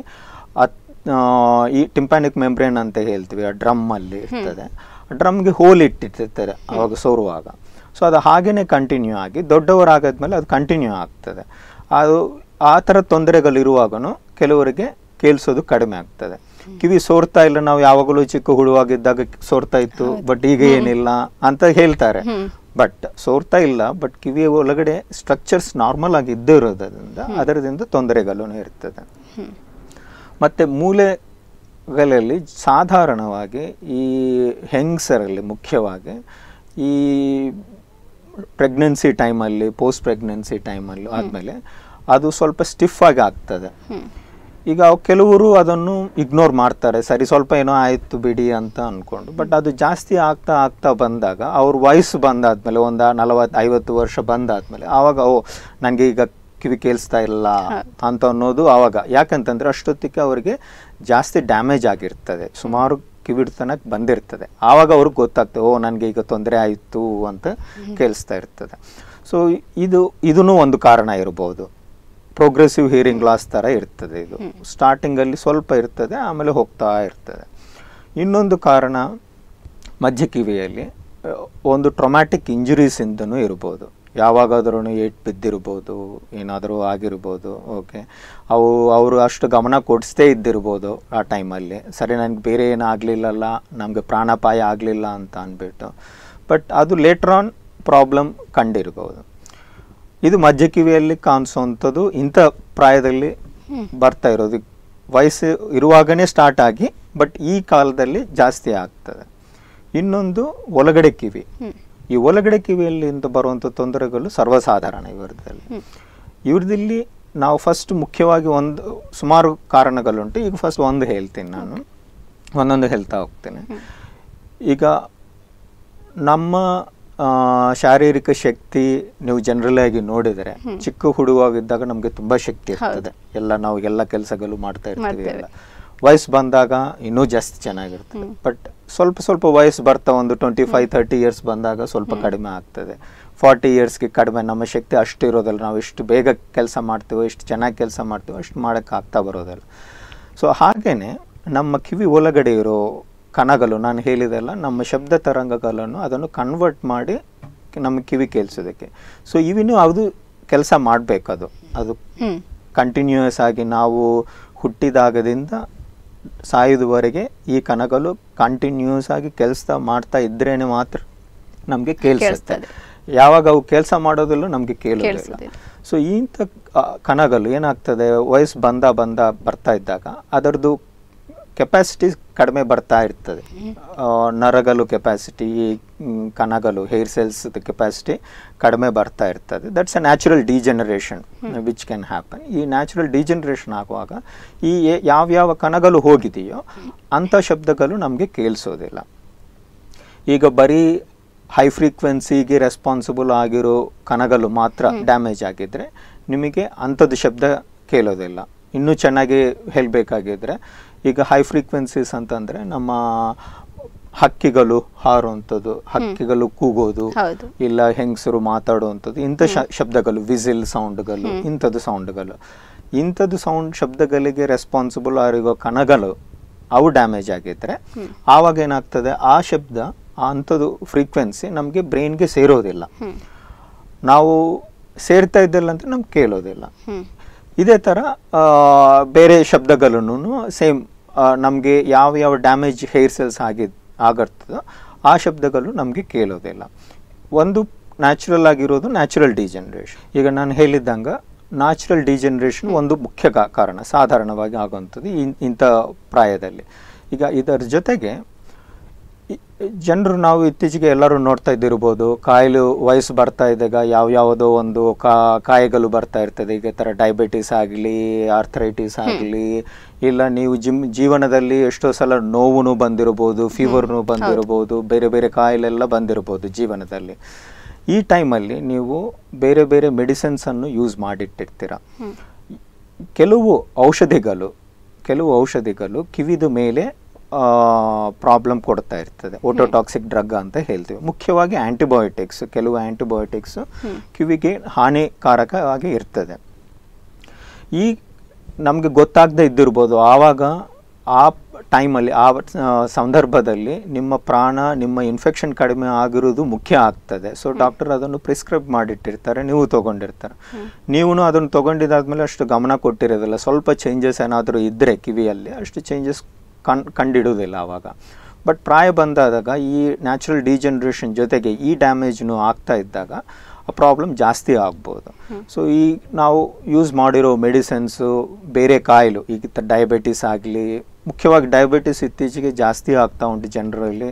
ಈ ಟಿಂಪ್ಯಾನಿಕ್ ಮೆಂಬ್ರೇನ್ ಅಂತ ಹೇಳ್ತೀವಿ, ಆ ಡ್ರಮ್ಮಲ್ಲಿ ಇರ್ತದೆ. ಡ್ರಮ್ಗೆ ಹೋಲ್ ಇಟ್ಟಿರ್ತಾರೆ ಆವಾಗ ಸೋರುವಾಗ. ಸೊ ಅದು ಹಾಗೇ ಕಂಟಿನ್ಯೂ ಆಗಿ ದೊಡ್ಡವರಾಗದ್ಮೇಲೆ ಅದು ಕಂಟಿನ್ಯೂ ಆಗ್ತದೆ. ಅದು ಆ ಥರ ತೊಂದರೆಗಳಿರುವಾಗೂ ಕೆಲವರಿಗೆ ಕೇಳಿಸೋದು ಕಡಿಮೆ ಆಗ್ತದೆ. ಕಿವಿ ಸೋರ್ತಾ ಇಲ್ಲ, ನಾವು ಯಾವಾಗಲೂ ಚಿಕ್ಕ ಹುಡುವಾಗಿದ್ದಾಗ ಸೋರ್ತಾ ಇತ್ತು, ಬಟ್ ಈಗ ಏನಿಲ್ಲ ಅಂತ ಹೇಳ್ತಾರೆ. ಬಟ್ ಸೋರ್ತಾ ಇಲ್ಲ, ಬಟ್ ಕಿವಿಯ ಒಳಗಡೆ ಸ್ಟ್ರಕ್ಚರ್ಸ್ ನಾರ್ಮಲ್ ಆಗಿ ಇದ್ದೇ ಇರೋದ್ರಿಂದ ಅದರಿಂದ ತೊಂದರೆಗಳು ಇರ್ತದೆ. ಮತ್ತು ಮೂಲೆಗಳಲ್ಲಿ ಸಾಧಾರಣವಾಗಿ ಈ ಹೆಂಗಸರಲ್ಲಿ ಮುಖ್ಯವಾಗಿ ಈ ಪ್ರೆಗ್ನೆನ್ಸಿ ಟೈಮಲ್ಲಿ ಪೋಸ್ಟ್ ಪ್ರೆಗ್ನೆನ್ಸಿ ಟೈಮಲ್ಲಿ ಆದಮೇಲೆ ಅದು ಸ್ವಲ್ಪ ಸ್ಟಿಫ್ ಆಗಿ ಆಗ್ತದೆ. ಈಗ ಕೆಲವರು ಅದನ್ನು ಇಗ್ನೋರ್ ಮಾಡ್ತಾರೆ, ಸರಿ ಸ್ವಲ್ಪ ಏನೋ ಆಯಿತು ಬಿಡಿ ಅಂತ ಅಂದ್ಕೊಂಡು. ಬಟ್ ಅದು ಜಾಸ್ತಿ ಆಗ್ತಾ ಆಗ್ತಾ ಬಂದಾಗ ಅವ್ರ ವಯಸ್ಸು ಬಂದಾದ್ಮೇಲೆ ಒಂದು ನಲವತ್ತು ಐವತ್ತು ವರ್ಷ ಬಂದಾದ್ಮೇಲೆ ಆವಾಗ ಓ ನನಗೆ ಈಗ ಕಿವಿ ಕೇಳಿಸ್ತಾ ಇಲ್ಲ ಅಂತ ಅನ್ನೋದು ಆವಾಗ. ಯಾಕಂತಂದರೆ ಅಷ್ಟೊತ್ತಿಗೆ ಅವರಿಗೆ ಜಾಸ್ತಿ ಡ್ಯಾಮೇಜ್ ಆಗಿರ್ತದೆ, ಸುಮಾರು ಕಿವಿಡ್ತನಕ್ಕೆ ಬಂದಿರ್ತದೆ. ಆವಾಗ ಅವ್ರಿಗೆ ಗೊತ್ತಾಗ್ತದೆ ಓ ನನಗೆ ಈಗ ತೊಂದರೆ ಆಯಿತು ಅಂತ ಕೇಳಿಸ್ತಾ ಇರ್ತದೆ. ಸೊ ಇದು ಇದೂ ಒಂದು ಕಾರಣ ಇರ್ಬೋದು. ಪ್ರೋಗ್ರೆಸಿವ್ ಹಿಯರಿಂಗ್ ಲಾಸ್ ಥರ ಇರ್ತದೆ. ಇದು ಸ್ಟಾರ್ಟಿಂಗಲ್ಲಿ ಸ್ವಲ್ಪ ಇರ್ತದೆ, ಆಮೇಲೆ ಹೋಗ್ತಾ ಇರ್ತದೆ. ಇನ್ನೊಂದು ಕಾರಣ ಮಧ್ಯ ಕಿವಿಯಲ್ಲಿ ಒಂದು ಟ್ರೊಮ್ಯಾಟಿಕ್ ಇಂಜುರೀಸಿಂದನೂ ಇರ್ಬೋದು. ಯಾವಾಗಾದ್ರೂ ಏಟ್ ಬಿದ್ದಿರ್ಬೋದು, ಏನಾದರೂ ಆಗಿರ್ಬೋದು. ಓಕೆ, ಅವು ಅವರು ಅಷ್ಟು ಗಮನ ಕೊಡಿಸ್ತೇ ಇದ್ದಿರ್ಬೋದು ಆ ಟೈಮಲ್ಲಿ. ಸರಿ ನನಗೆ ಬೇರೆ ಏನೂ ಆಗಲಿಲ್ಲಲ್ಲ, ನಮಗೆ ಪ್ರಾಣಾಪಾಯ ಆಗಲಿಲ್ಲ ಅಂತ ಅಂದ್ಬಿಟ್ಟು. ಬಟ್ ಅದು ಲೇಟರ್ ಆನ್ ಪ್ರಾಬ್ಲಮ್ ಕಂಡಿರ್ಬೋದು. ಇದು ಮಧ್ಯ ಕಿವಿಯಲ್ಲಿ ಕಾಣಿಸೋವಂಥದ್ದು ಇಂಥ ಪ್ರಾಯದಲ್ಲಿ ಬರ್ತಾ ಇರೋದು. ವಯಸ್ಸು ಇರುವಾಗನೇ ಸ್ಟಾರ್ಟ್ ಆಗಿ ಬಟ್ ಈ ಕಾಲದಲ್ಲಿ ಜಾಸ್ತಿ ಆಗ್ತದೆ. ಇನ್ನೊಂದು ಒಳಗಡೆ ಕಿವಿ. ಈ ಒಳಗಡೆ ಕಿವಿಯಲ್ಲಿಂದ ಬರುವಂಥ ತೊಂದರೆಗಳು ಸರ್ವಸಾಧಾರಣ ಇವರದಲ್ಲಿ. ಇವ್ರದಲ್ಲಿ ನಾವು ಫಸ್ಟ್ ಮುಖ್ಯವಾಗಿ ಒಂದು ಸುಮಾರು ಕಾರಣಗಳುಂಟು. ಈಗ ಫಸ್ಟ್ ಒಂದು ಹೇಳ್ತೀನಿ, ನಾನು ಒಂದೊಂದು ಹೇಳ್ತಾ ಹೋಗ್ತೇನೆ. ಈಗ ನಮ್ಮ ಶಾರೀರಿಕ ಶಕ್ತಿ ನೀವು ಜನರಲ್ ಆಗಿ ನೋಡಿದರೆ ಚಿಕ್ಕ ಹುಡುಗವಾಗಿದ್ದಾಗ ನಮಗೆ ತುಂಬ ಶಕ್ತಿ ಇರ್ತದೆ, ಎಲ್ಲ ನಾವು ಎಲ್ಲ ಕೆಲಸಗಳು ಮಾಡ್ತಾ ಇರ್ತೀವಿ ಎಲ್ಲ. ವಯಸ್ಸು ಬಂದಾಗ ಇನ್ನೂ ಜಾಸ್ತಿ ಚೆನ್ನಾಗಿರ್ತದೆ. ಬಟ್ ಸ್ವಲ್ಪ ಸ್ವಲ್ಪ ವಯಸ್ಸು ಬರ್ತಾ ಒಂದು ಟ್ವೆಂಟಿ ಫೈವ್ ತರ್ಟಿ ಇಯರ್ಸ್ ಬಂದಾಗ ಸ್ವಲ್ಪ ಕಡಿಮೆ ಆಗ್ತದೆ. ಫಾರ್ಟಿ ಇಯರ್ಸ್ಗೆ ಕಡಿಮೆ, ನಮ್ಮ ಶಕ್ತಿ ಅಷ್ಟು ಇರೋದಲ್ಲ. ನಾವು ಎಷ್ಟು ಬೇಗ ಕೆಲಸ ಮಾಡ್ತೀವೋ, ಎಷ್ಟು ಚೆನ್ನಾಗಿ ಕೆಲಸ ಮಾಡ್ತೀವೋ ಅಷ್ಟು ಮಾಡೋಕ್ಕೆ ಆಗ್ತಾ ಬರೋದಲ್ಲ. ಸೊ ಹಾಗೆಯೇ ನಮ್ಮ ಕಿವಿ ಒಳಗಡೆ ಇರೋ ಕಣಗಳು, ನಾನು ಹೇಳಿದೆಲ್ಲ, ನಮ್ಮ ಶಬ್ದ ತರಂಗಗಳನ್ನು ಅದನ್ನು ಕನ್ವರ್ಟ್ ಮಾಡಿ ನಮ್ಮ ಕಿವಿ ಕೇಳಿಸೋದಕ್ಕೆ. ಸೊ ಇವಿನೂ ಅದು ಕೆಲಸ ಮಾಡಬೇಕು. ಅದು ಅದು ಕಂಟಿನ್ಯೂಯಸ್ ಆಗಿ ನಾವು ಹುಟ್ಟಿದಾಗದಿಂದ ಸಾಯೋದುವರೆಗೆ ಈ ಕಣಗಳು ಕಂಟಿನ್ಯೂಸ್ ಆಗಿ ಕೆಲಸ ಮಾಡ್ತಾ ಇದ್ರೇನೆ ಮಾತ್ರ ನಮಗೆ ಕೇಳಿಸುತ್ತೆ. ಯಾವಾಗ ಅವು ಕೆಲಸ ಮಾಡೋದಲ್ಲೂ ನಮಗೆ ಕೇಳೋದಿಲ್ಲ. ಸೊ ಇಂಥ ಕಣಗಳು ಏನಾಗ್ತದೆ, ವಯಸ್ಸು ಬಂದ ಬಂದ ಬರ್ತಾ ಇದ್ದಾಗ ಅದರದ್ದು ಕೆಪಾಸಿಟಿ ಕಡಿಮೆ ಬರ್ತಾ ಇರ್ತದೆ. ನರಗಳು ಕೆಪಾಸಿಟಿ, ಕಣಗಳು, ಹೇರ್ ಸೆಲ್ಸ್ ಕೆಪಾಸಿಟಿ ಕಡಿಮೆ ಬರ್ತಾ ಇರ್ತದೆ. That's a natural degeneration which can happen. ಈ ನ್ಯಾಚುರಲ್ ಡಿಜೆನರೇಷನ್ ಆಗುವಾಗ ಈ ಯಾವ್ಯಾವ ಕಣಗಳು ಹೋಗಿದೆಯೋ ಅಂಥ ಶಬ್ದಗಳು ನಮಗೆ ಕೇಳಿಸೋದಿಲ್ಲ. ಈಗ ಬರೀ ಹೈ ಫ್ರೀಕ್ವೆನ್ಸಿಗೆ ರೆಸ್ಪಾನ್ಸಿಬಲ್ ಆಗಿರೋ ಕಣಗಳು ಮಾತ್ರ ಡ್ಯಾಮೇಜ್ ಆಗಿದ್ದರೆ ನಿಮಗೆ ಅಂಥದ್ದು ಶಬ್ದ ಕೇಳೋದಿಲ್ಲ. ಇನ್ನೂ ಚೆನ್ನಾಗಿ ಹೇಳಬೇಕಾಗಿದ್ರೆ, ಈಗ ಹೈ ಫ್ರೀಕ್ವೆನ್ಸೀಸ್ ಅಂತಂದರೆ ನಮ್ಮ ಹಕ್ಕಿಗಳು ಹಾರುವಂಥದ್ದು, ಹಕ್ಕಿಗಳು ಕೂಗೋದು, ಇಲ್ಲ ಹೆಂಗಸರು ಮಾತಾಡುವಂಥದ್ದು, ಇಂಥ ಶಬ್ದಗಳು, ವಿಸಿಲ್ ಸೌಂಡ್ಗಳು, ಇಂಥದ್ದು ಸೌಂಡ್ಗಳು, ಇಂಥದ್ದು ಸೌಂಡ್ ಶಬ್ದಗಳಿಗೆ ರೆಸ್ಪಾನ್ಸಿಬಲ್ ಆಗಿರೋ ಕಣಗಳು ಅವು ಡ್ಯಾಮೇಜ್ ಆಗಿದ್ದರೆ ಆವಾಗ ಏನಾಗ್ತದೆ, ಆ ಶಬ್ದ ಅಂಥದ್ದು ಫ್ರೀಕ್ವೆನ್ಸಿ ನಮಗೆ ಬ್ರೈನ್ಗೆ ಸೇರೋದಿಲ್ಲ. ನಾವು ಸೇರ್ತಾ ಇದ್ದಿಲ್ಲ ಅಂತ ನಮ್ಗೆ ಕೇಳೋದಿಲ್ಲ. ಇದೇ ಥರ ಬೇರೆ ಶಬ್ದಗಳನ್ನು ಸೇಮ್ ನಮಗೆ ಯಾವ ಯಾವ ಡ್ಯಾಮೇಜ್ ಹೇರ್ ಸೆಲ್ಸ್ ಆಗಿ ಆಗಿರ್ತದೋ ಆ ಶಬ್ದಗಳು ನಮಗೆ ಕೇಳೋದಿಲ್ಲ. ಒಂದು ನ್ಯಾಚುರಲ್ ಆಗಿರೋದು ನ್ಯಾಚುರಲ್ ಡಿಜೆನರೇಷನ್. ಈಗ ನಾನು ಹೇಳಿದ್ದಂಗೆ ನ್ಯಾಚುರಲ್ ಡಿಜೆನರೇಷನ್ ಒಂದು ಮುಖ್ಯ ಕಾರಣ ಸಾಧಾರಣವಾಗಿ ಆಗುವಂಥದ್ದು ಇಂಥ ಪ್ರಾಯದಲ್ಲಿ. ಈಗ ಇದರ ಜೊತೆಗೆ ಜನರು, ನಾವು ಇತ್ತೀಚೆಗೆ ಎಲ್ಲರೂ ನೋಡ್ತಾ ಇದ್ದಿರ್ಬೋದು, ಕಾಯಿಲೆ ವಯಸ್ಸು ಬರ್ತಾ ಇದ್ದಾಗ ಯಾವ ಯಾವುದೋ ಒಂದು ಕಾ ಕಾಯಿಗಳು ಬರ್ತಾ ಇರ್ತದೆ. ಈಗ ಥರ ಡಯಾಬಿಟಿಸ್ ಆಗಲಿ, ಆರ್ಥರೈಟಿಸ್ ಆಗಲಿ, ಇಲ್ಲ ನೀವು ಜಿಮ್ ಜೀವನದಲ್ಲಿ ಎಷ್ಟೋ ಸಲ ನೋವು ಬಂದಿರ್ಬೋದು, ಫೀವರ್ನು ಬಂದಿರ್ಬೋದು, ಬೇರೆ ಬೇರೆ ಕಾಯಿಲೆಲ್ಲ ಬಂದಿರ್ಬೋದು ಜೀವನದಲ್ಲಿ. ಈ ಟೈಮಲ್ಲಿ ನೀವು ಬೇರೆ ಬೇರೆ ಮೆಡಿಸಿನ್ಸನ್ನು ಯೂಸ್ ಮಾಡಿಟ್ಟಿರ್ತೀರ. ಕೆಲವು ಔಷಧಿಗಳು ಕೆಲವು ಔಷಧಿಗಳು ಕಿವಿದ ಮೇಲೆ ಪ್ರಾಬ್ಲಮ್ ಕೊಡ್ತಾ ಇರ್ತದೆ. ಓಟೋಟಾಕ್ಸಿಕ್ ಡ್ರಗ್ ಅಂತ ಹೇಳ್ತೀವಿ. ಮುಖ್ಯವಾಗಿ ಆ್ಯಂಟಿಬಯೋಟಿಕ್ಸ್, ಕೆಲವು ಆ್ಯಂಟಿಬಯೋಟಿಕ್ಸು ಕಿವಿಗೆ ಹಾನಿಕಾರಕವಾಗಿ ಇರ್ತದೆ. ಈ ನಮಗೆ ಗೊತ್ತಾಗದೇ ಇದ್ದಿರ್ಬೋದು, ಆವಾಗ ಆ ಟೈಮಲ್ಲಿ ಆ ಸಂದರ್ಭದಲ್ಲಿ ನಿಮ್ಮ ಪ್ರಾಣ, ನಿಮ್ಮ ಇನ್ಫೆಕ್ಷನ್ ಕಡಿಮೆ ಆಗಿರೋದು ಮುಖ್ಯ ಆಗ್ತದೆ. ಸೊ ಡಾಕ್ಟರ್ ಅದನ್ನು ಪ್ರಿಸ್ಕ್ರೈಬ್ ಮಾಡಿಟ್ಟಿರ್ತಾರೆ, ನೀವು ತೊಗೊಂಡಿರ್ತಾರೆ. ನೀವು ಅದನ್ನು ತೊಗೊಂಡಿದ್ದಾದ್ಮೇಲೆ ಅಷ್ಟು ಗಮನ ಕೊಟ್ಟಿರೋದಿಲ್ಲ. ಸ್ವಲ್ಪ ಚೇಂಜಸ್ ಏನಾದರೂ ಇದ್ದರೆ ಕಿವಿಯಲ್ಲಿ ಅಷ್ಟು ಚೇಂಜಸ್ ಕಣ್ ಕಂಡಿಡುವುದಿಲ್ಲ ಆವಾಗ. ಬಟ್ ಪ್ರಾಯ ಬಂದಾದಾಗ ಈ ನ್ಯಾಚುರಲ್ ಡಿಜೆನರೇಷನ್ ಜೊತೆಗೆ ಈ ಡ್ಯಾಮೇಜ್ನು ಆಗ್ತಾ ಇದ್ದಾಗ ಆ ಪ್ರಾಬ್ಲಮ್ ಜಾಸ್ತಿ ಆಗ್ಬೋದು. ಸೊ ಈ ನಾವು ಯೂಸ್ ಮಾಡಿರೋ ಮೆಡಿಸಿನ್ಸು, ಬೇರೆ ಕಾಯಿಲೆ, ಈಗ ಡಯಾಬಿಟಿಸ್ ಆಗಲಿ, ಮುಖ್ಯವಾಗಿ ಡಯಾಬಿಟಿಸ್ ಇತ್ತೀಚೆಗೆ ಜಾಸ್ತಿ ಆಗ್ತಾ ಉಂಟು ಜನರಲ್ಲಿ.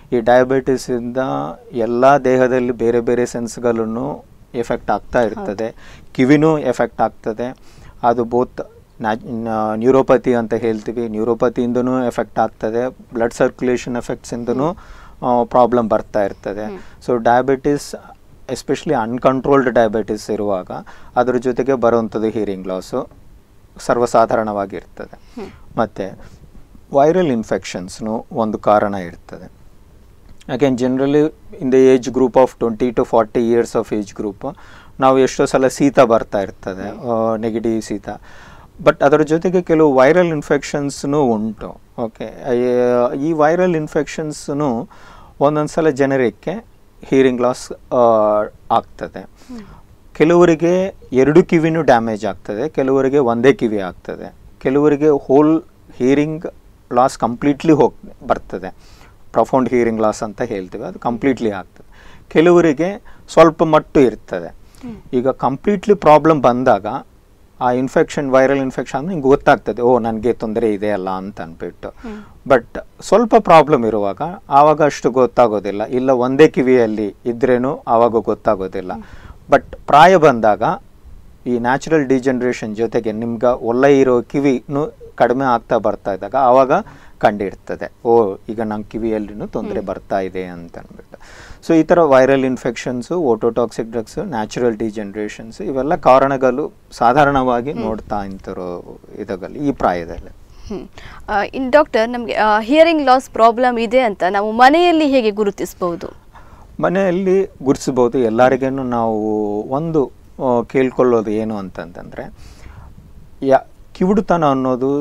ಈ ಡಯಾಬಿಟಿಸಿಂದ ಎಲ್ಲ ದೇಹದಲ್ಲಿ ಬೇರೆ ಬೇರೆ ಸೆನ್ಸ್ಗಳನ್ನು ಎಫೆಕ್ಟ್ ಆಗ್ತಾ ಇರ್ತದೆ, ಕಿವಿನೂ ಎಫೆಕ್ಟ್ ಆಗ್ತದೆ. ಅದು ಬೋತ್ ನ್ಯೂರೋಪತಿ ಅಂತ ಹೇಳ್ತೀವಿ, ನ್ಯೂರೋಪತಿಯಿಂದನೂ ಎಫೆಕ್ಟ್ ಆಗ್ತದೆ, ಬ್ಲಡ್ ಸರ್ಕ್ಯುಲೇಷನ್ ಎಫೆಕ್ಟ್ಸಿಂದನೂ ಪ್ರಾಬ್ಲಮ್ ಬರ್ತಾ ಇರ್ತದೆ. So diabetes especially uncontrolled diabetes ಇರುವಾಗ ಅದ್ರ ಜೊತೆಗೆ ಬರುವಂಥದ್ದು ಹಿಯರಿಂಗ್ ಲಾಸು ಸರ್ವಸಾಧಾರಣವಾಗಿರ್ತದೆ. ಮತ್ತು ವೈರಲ್ ಇನ್ಫೆಕ್ಷನ್ಸ್ನು ಒಂದು ಕಾರಣ ಇರ್ತದೆ. Again generally in the age group of twenty to forty years of age group ನಾವು ಎಷ್ಟೋ ಸಲ ಶೀತ ಬರ್ತಾ ಇರ್ತದೆ, ನೆಗಡಿ ಶೀತ. ಬಟ್ ಅದರ ಜೊತೆಗೆ ಕೆಲವು ವೈರಲ್ ಇನ್ಫೆಕ್ಷನ್ಸ್ನೂ ಉಂಟು. ಓಕೆ, ಈ ವೈರಲ್ ಇನ್ಫೆಕ್ಷನ್ಸ್ನು ಒಂದೊಂದು ಸಲ ಜನರಿಗೆ ಹಿಯರಿಂಗ್ ಲಾಸ್ ಆಗ್ತದೆ. ಕೆಲವರಿಗೆ ಎರಡು ಕಿವಿನೂ ಡ್ಯಾಮೇಜ್ ಆಗ್ತದೆ, ಕೆಲವರಿಗೆ ಒಂದೇ ಕಿವಿ ಆಗ್ತದೆ, ಕೆಲವರಿಗೆ ಹೋಲ್ ಹಿಯರಿಂಗ್ ಲಾಸ್ ಕಂಪ್ಲೀಟ್ಲಿ ಹೋಗಿ ಬರ್ತದೆ, ಪ್ರೊಫೌಂಡ್ ಹಿಯರಿಂಗ್ ಲಾಸ್ ಅಂತ ಹೇಳ್ತೀವಿ, ಅದು ಕಂಪ್ಲೀಟ್ಲಿ ಆಗ್ತದೆ. ಕೆಲವರಿಗೆ ಸ್ವಲ್ಪ ಮಟ್ಟು ಇರ್ತದೆ. ಈಗ ಕಂಪ್ಲೀಟ್ಲಿ ಪ್ರಾಬ್ಲಮ್ ಬಂದಾಗ ಆ ಇನ್ಫೆಕ್ಷನ್, ವೈರಲ್ ಇನ್ಫೆಕ್ಷನ್ ಅಂದರೆ ನಿಮ್ಗೆ ಗೊತ್ತಾಗ್ತದೆ, ಓ ನನಗೆ ತೊಂದರೆ ಇದೆ ಅಲ್ಲ ಅಂತ ಅಂದ್ಬಿಟ್ಟು. ಬಟ್ ಸ್ವಲ್ಪ ಪ್ರಾಬ್ಲಮ್ ಇರುವಾಗ ಆವಾಗ ಅಷ್ಟು ಗೊತ್ತಾಗೋದಿಲ್ಲ, ಇಲ್ಲ ಒಂದೇ ಕಿವಿಯಲ್ಲಿ ಇದ್ರೇನು ಆವಾಗ ಗೊತ್ತಾಗೋದಿಲ್ಲ. ಬಟ್ ಪ್ರಾಯ ಬಂದಾಗ ಈ ನ್ಯಾಚುರಲ್ ಡಿಜನರೇಷನ್ ಜೊತೆಗೆ ನಿಮ್ಗೆ ಒಳ್ಳೆ ಇರೋ ಕಿವಿನೂ ಕಡಿಮೆ ಆಗ್ತಾ ಬರ್ತಾ ಇದ್ದಾಗ ಆವಾಗ ಕಂಡಿರ್ತದೆ, ಓ ಈಗ ನಮ್ಮ ಕಿವಿಯಲ್ಲಿನೂ ತೊಂದರೆ ಬರ್ತಾ ಇದೆ ಅಂತ ಅಂದ್ಬಿಟ್ಟು. ಸೊ ಈ ಥರ viral infections, ototoxic drugs, natural degenerations ಇವೆಲ್ಲ ಕಾರಣಗಳು ಸಾಧಾರಣವಾಗಿ ನೋಡ್ತಾ ಇಂಥರೋ ಇದಾಗಲ್ಲಿ ಈ ಪ್ರಾಯದಲ್ಲಿ. ಇನ್ನು ಡಾಕ್ಟರ್, ನಮಗೆ ಹಿಯರಿಂಗ್ ಲಾಸ್ ಪ್ರಾಬ್ಲಮ್ ಇದೆ ಅಂತ ನಾವು ಮನೆಯಲ್ಲಿ ಹೇಗೆ ಗುರುತಿಸಬಹುದು? ಮನೆಯಲ್ಲಿ ಗುರುತಿಸ್ಬೋದು. ಎಲ್ಲರಿಗೇನು ನಾವು ಒಂದು ಕೇಳ್ಕೊಳ್ಳೋದು ಏನು ಅಂತಂತಂದರೆ, ಯಾ ಕಿವುಡುತನ ಅನ್ನೋದು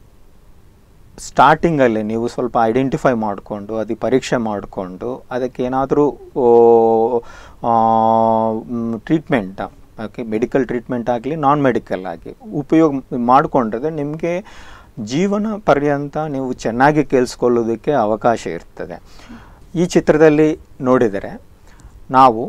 ಸ್ಟಾರ್ಟಿಂಗಲ್ಲೇ ನೀವು ಸ್ವಲ್ಪ ಐಡೆಂಟಿಫೈ ಮಾಡಿಕೊಂಡು ಅದಕ್ಕೆ ಪರೀಕ್ಷೆ ಮಾಡಿಕೊಂಡು ಅದಕ್ಕೆ ಏನಾದರೂ ಟ್ರೀಟ್ಮೆಂಟ್, ಓಕೆ, ಮೆಡಿಕಲ್ ಟ್ರೀಟ್ಮೆಂಟ್ ಆಗಲಿ ನಾನ್ ಮೆಡಿಕಲ್ ಆಗಿ ಉಪಯೋಗ ಮಾಡಿಕೊಂಡ್ರೆ ನಿಮಗೆ ಜೀವನ ಪರ್ಯಂತ ನೀವು ಚೆನ್ನಾಗಿ ಕೇಳಿಸ್ಕೊಳ್ಳೋದಕ್ಕೆ ಅವಕಾಶ ಇರ್ತದೆ. ಈ ಚಿತ್ರದಲ್ಲಿ ನೋಡಿದರೆ ನಾವು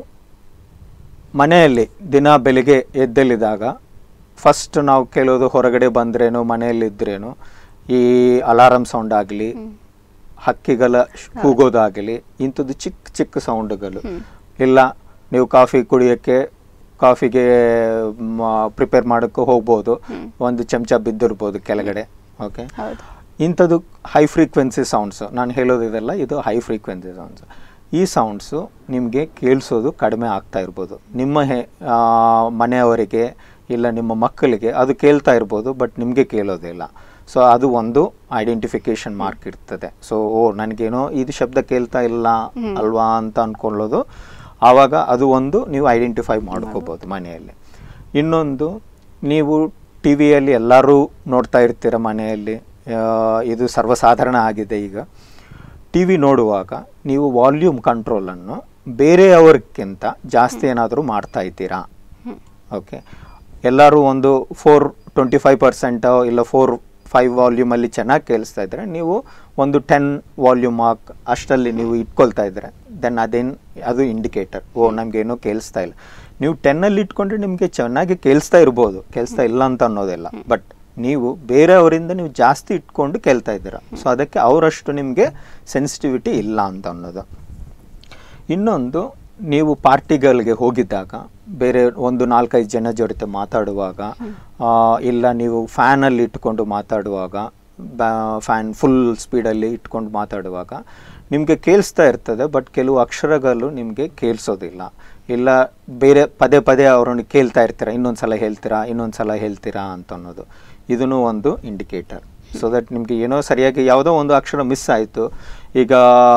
ಮನೆಯಲ್ಲಿ ದಿನ ಬೆಳಿಗ್ಗೆ ಎದ್ದೆಲ್ಲಿದಾಗ ಫಸ್ಟ್ ನಾವು ಕೇಳೋದು, ಹೊರಗಡೆ ಬಂದ್ರೇನು ಮನೆಯಲ್ಲಿದ್ದರೇನು ಈ ಅಲಾರಮ್ ಸೌಂಡ್ ಆಗಲಿ, ಹಕ್ಕಿಗಳ ಕೂಗೋದಾಗಲಿ, ಇಂಥದ್ದು ಚಿಕ್ಕ ಚಿಕ್ಕ ಸೌಂಡ್ಗಳು. ಇಲ್ಲ ನೀವು ಕಾಫಿ ಕುಡಿಯೋಕ್ಕೆ, ಕಾಫಿಗೆ ಪ್ರಿಪೇರ್ ಮಾಡೋಕ್ಕೆ ಹೋಗ್ಬೋದು, ಒಂದು ಚಮಚ ಬಿದ್ದಿರ್ಬೋದು ಕೆಳಗಡೆ. ಓಕೆ, ಇಂಥದ್ದು ಹೈ ಫ್ರೀಕ್ವೆನ್ಸಿ ಸೌಂಡ್ಸು. ನಾನು ಹೇಳೋದು ಇದೆಲ್ಲ ಇದು ಹೈ ಫ್ರೀಕ್ವೆನ್ಸಿ ಸೌಂಡ್ಸು. ಈ ಸೌಂಡ್ಸು ನಿಮಗೆ ಕೇಳಿಸೋದು ಕಡಿಮೆ ಆಗ್ತಾ ಇರ್ಬೋದು. ನಿಮ್ಮ ಹೆ ಮನೆಯವರಿಗೆ ಇಲ್ಲ ನಿಮ್ಮ ಮಕ್ಕಳಿಗೆ ಅದು ಕೇಳ್ತಾ ಇರ್ಬೋದು, ಬಟ್ ನಿಮಗೆ ಕೇಳೋದಿಲ್ಲ. ಸೊ ಅದು ಒಂದು ಐಡೆಂಟಿಫಿಕೇಶನ್ ಮಾರ್ಕ್ ಇರ್ತದೆ. ಸೊ ಓ ನನಗೇನೋ ಇದು ಶಬ್ದ ಕೇಳ್ತಾ ಇಲ್ಲ ಅಲ್ವಾ ಅಂತ ಅಂದ್ಕೊಳ್ಳೋದು, ಆವಾಗ ಅದು ಒಂದು ನೀವು ಐಡೆಂಟಿಫೈ ಮಾಡ್ಕೋಬೋದು ಮನೆಯಲ್ಲಿ. ಇನ್ನೊಂದು, ನೀವು ಟಿ ವಿಯಲ್ಲಿ ಎಲ್ಲರೂ ನೋಡ್ತಾ ಇರ್ತೀರ ಮನೆಯಲ್ಲಿ, ಇದು ಸರ್ವಸಾಧಾರಣ ಆಗಿದೆ ಈಗ. ಟಿ ವಿ ನೋಡುವಾಗ ನೀವು ವಾಲ್ಯೂಮ್ ಕಂಟ್ರೋಲನ್ನು ಬೇರೆಯವ್ರಿಗಿಂತ ಜಾಸ್ತಿ ಏನಾದರೂ ಮಾಡ್ತಾ ಇದ್ದೀರಾ? ಓಕೆ, ಎಲ್ಲರೂ ಒಂದು ಫೋರ್ ಟ್ವೆಂಟಿ ಫೈವ್ ಪರ್ಸೆಂಟೋ ಇಲ್ಲ ಫೋರ್ ಫೈವ್ ವಾಲ್ಯೂಮಲ್ಲಿ ಚೆನ್ನಾಗಿ ಕೇಳಿಸ್ತಾ ಇದ್ದರೆ, ನೀವು ಒಂದು ಟೆನ್ ವಾಲ್ಯೂಮ್ ಹಾಕ್ ಅಷ್ಟರಲ್ಲಿ ನೀವು ಇಟ್ಕೊಳ್ತಾ ಇದ್ದರೆ ದೆನ್ ಅದೇನು ಅದು ಇಂಡಿಕೇಟರ್, ಓ ನಮಗೇನೋ ಕೇಳಿಸ್ತಾ ಇಲ್ಲ. ನೀವು ಟೆನ್ನಲ್ಲಿ ಇಟ್ಕೊಂಡ್ರೆ ನಿಮಗೆ ಚೆನ್ನಾಗಿ ಕೇಳಿಸ್ತಾ ಇರ್ಬೋದು, ಕೇಳಿಸ್ತಾ ಇಲ್ಲ ಅಂತ ಅನ್ನೋದಿಲ್ಲ. ಬಟ್ ನೀವು ಬೇರೆಯವರಿಂದ ನೀವು ಜಾಸ್ತಿ ಇಟ್ಕೊಂಡು ಕೇಳ್ತಾ ಇದ್ದೀರಾ, ಸೊ ಅದಕ್ಕೆ ಅವರಷ್ಟು ನಿಮಗೆ ಸೆನ್ಸಿಟಿವಿಟಿ ಇಲ್ಲ ಅಂತ ಅನ್ನೋದು. ಇನ್ನೊಂದು, ನೀವು ಪಾರ್ಟಿಗಳಿಗೆ ಹೋಗಿದ್ದಾಗ ಬೇರೆ ಒಂದು ನಾಲ್ಕೈದು ಜನ ಜೊತೆ ಮಾತಾಡುವಾಗ, ಇಲ್ಲ ನೀವು ಫ್ಯಾನಲ್ಲಿ ಇಟ್ಕೊಂಡು ಮಾತಾಡುವಾಗ, ಫ್ಯಾನ್ ಫುಲ್ ಸ್ಪೀಡಲ್ಲಿ ಇಟ್ಕೊಂಡು ಮಾತಾಡುವಾಗ ನಿಮಗೆ ಕೇಳಿಸ್ತಾ ಇರ್ತದೆ, ಬಟ್ ಕೆಲವು ಅಕ್ಷರಗಳು ನಿಮಗೆ ಕೇಳಿಸೋದಿಲ್ಲ. ಇಲ್ಲ ಬೇರೆ ಪದೇ ಪದೇ ಅವರನ್ನು ಕೇಳ್ತಾ ಇರ್ತೀರಾ, ಇನ್ನೊಂದು ಸಲ ಹೇಳ್ತೀರಾ ಇನ್ನೊಂದು ಸಲ ಹೇಳ್ತೀರಾ ಅಂತ ಅನ್ನೋದು, ಇದೂ ಒಂದು ಇಂಡಿಕೇಟರ್. ಸೊ ದಟ್ ನಿಮಗೆ ಏನೋ ಸರಿಯಾಗಿ ಯಾವುದೋ ಒಂದು ಅಕ್ಷರ ಮಿಸ್ ಆಯಿತು. ಈಗ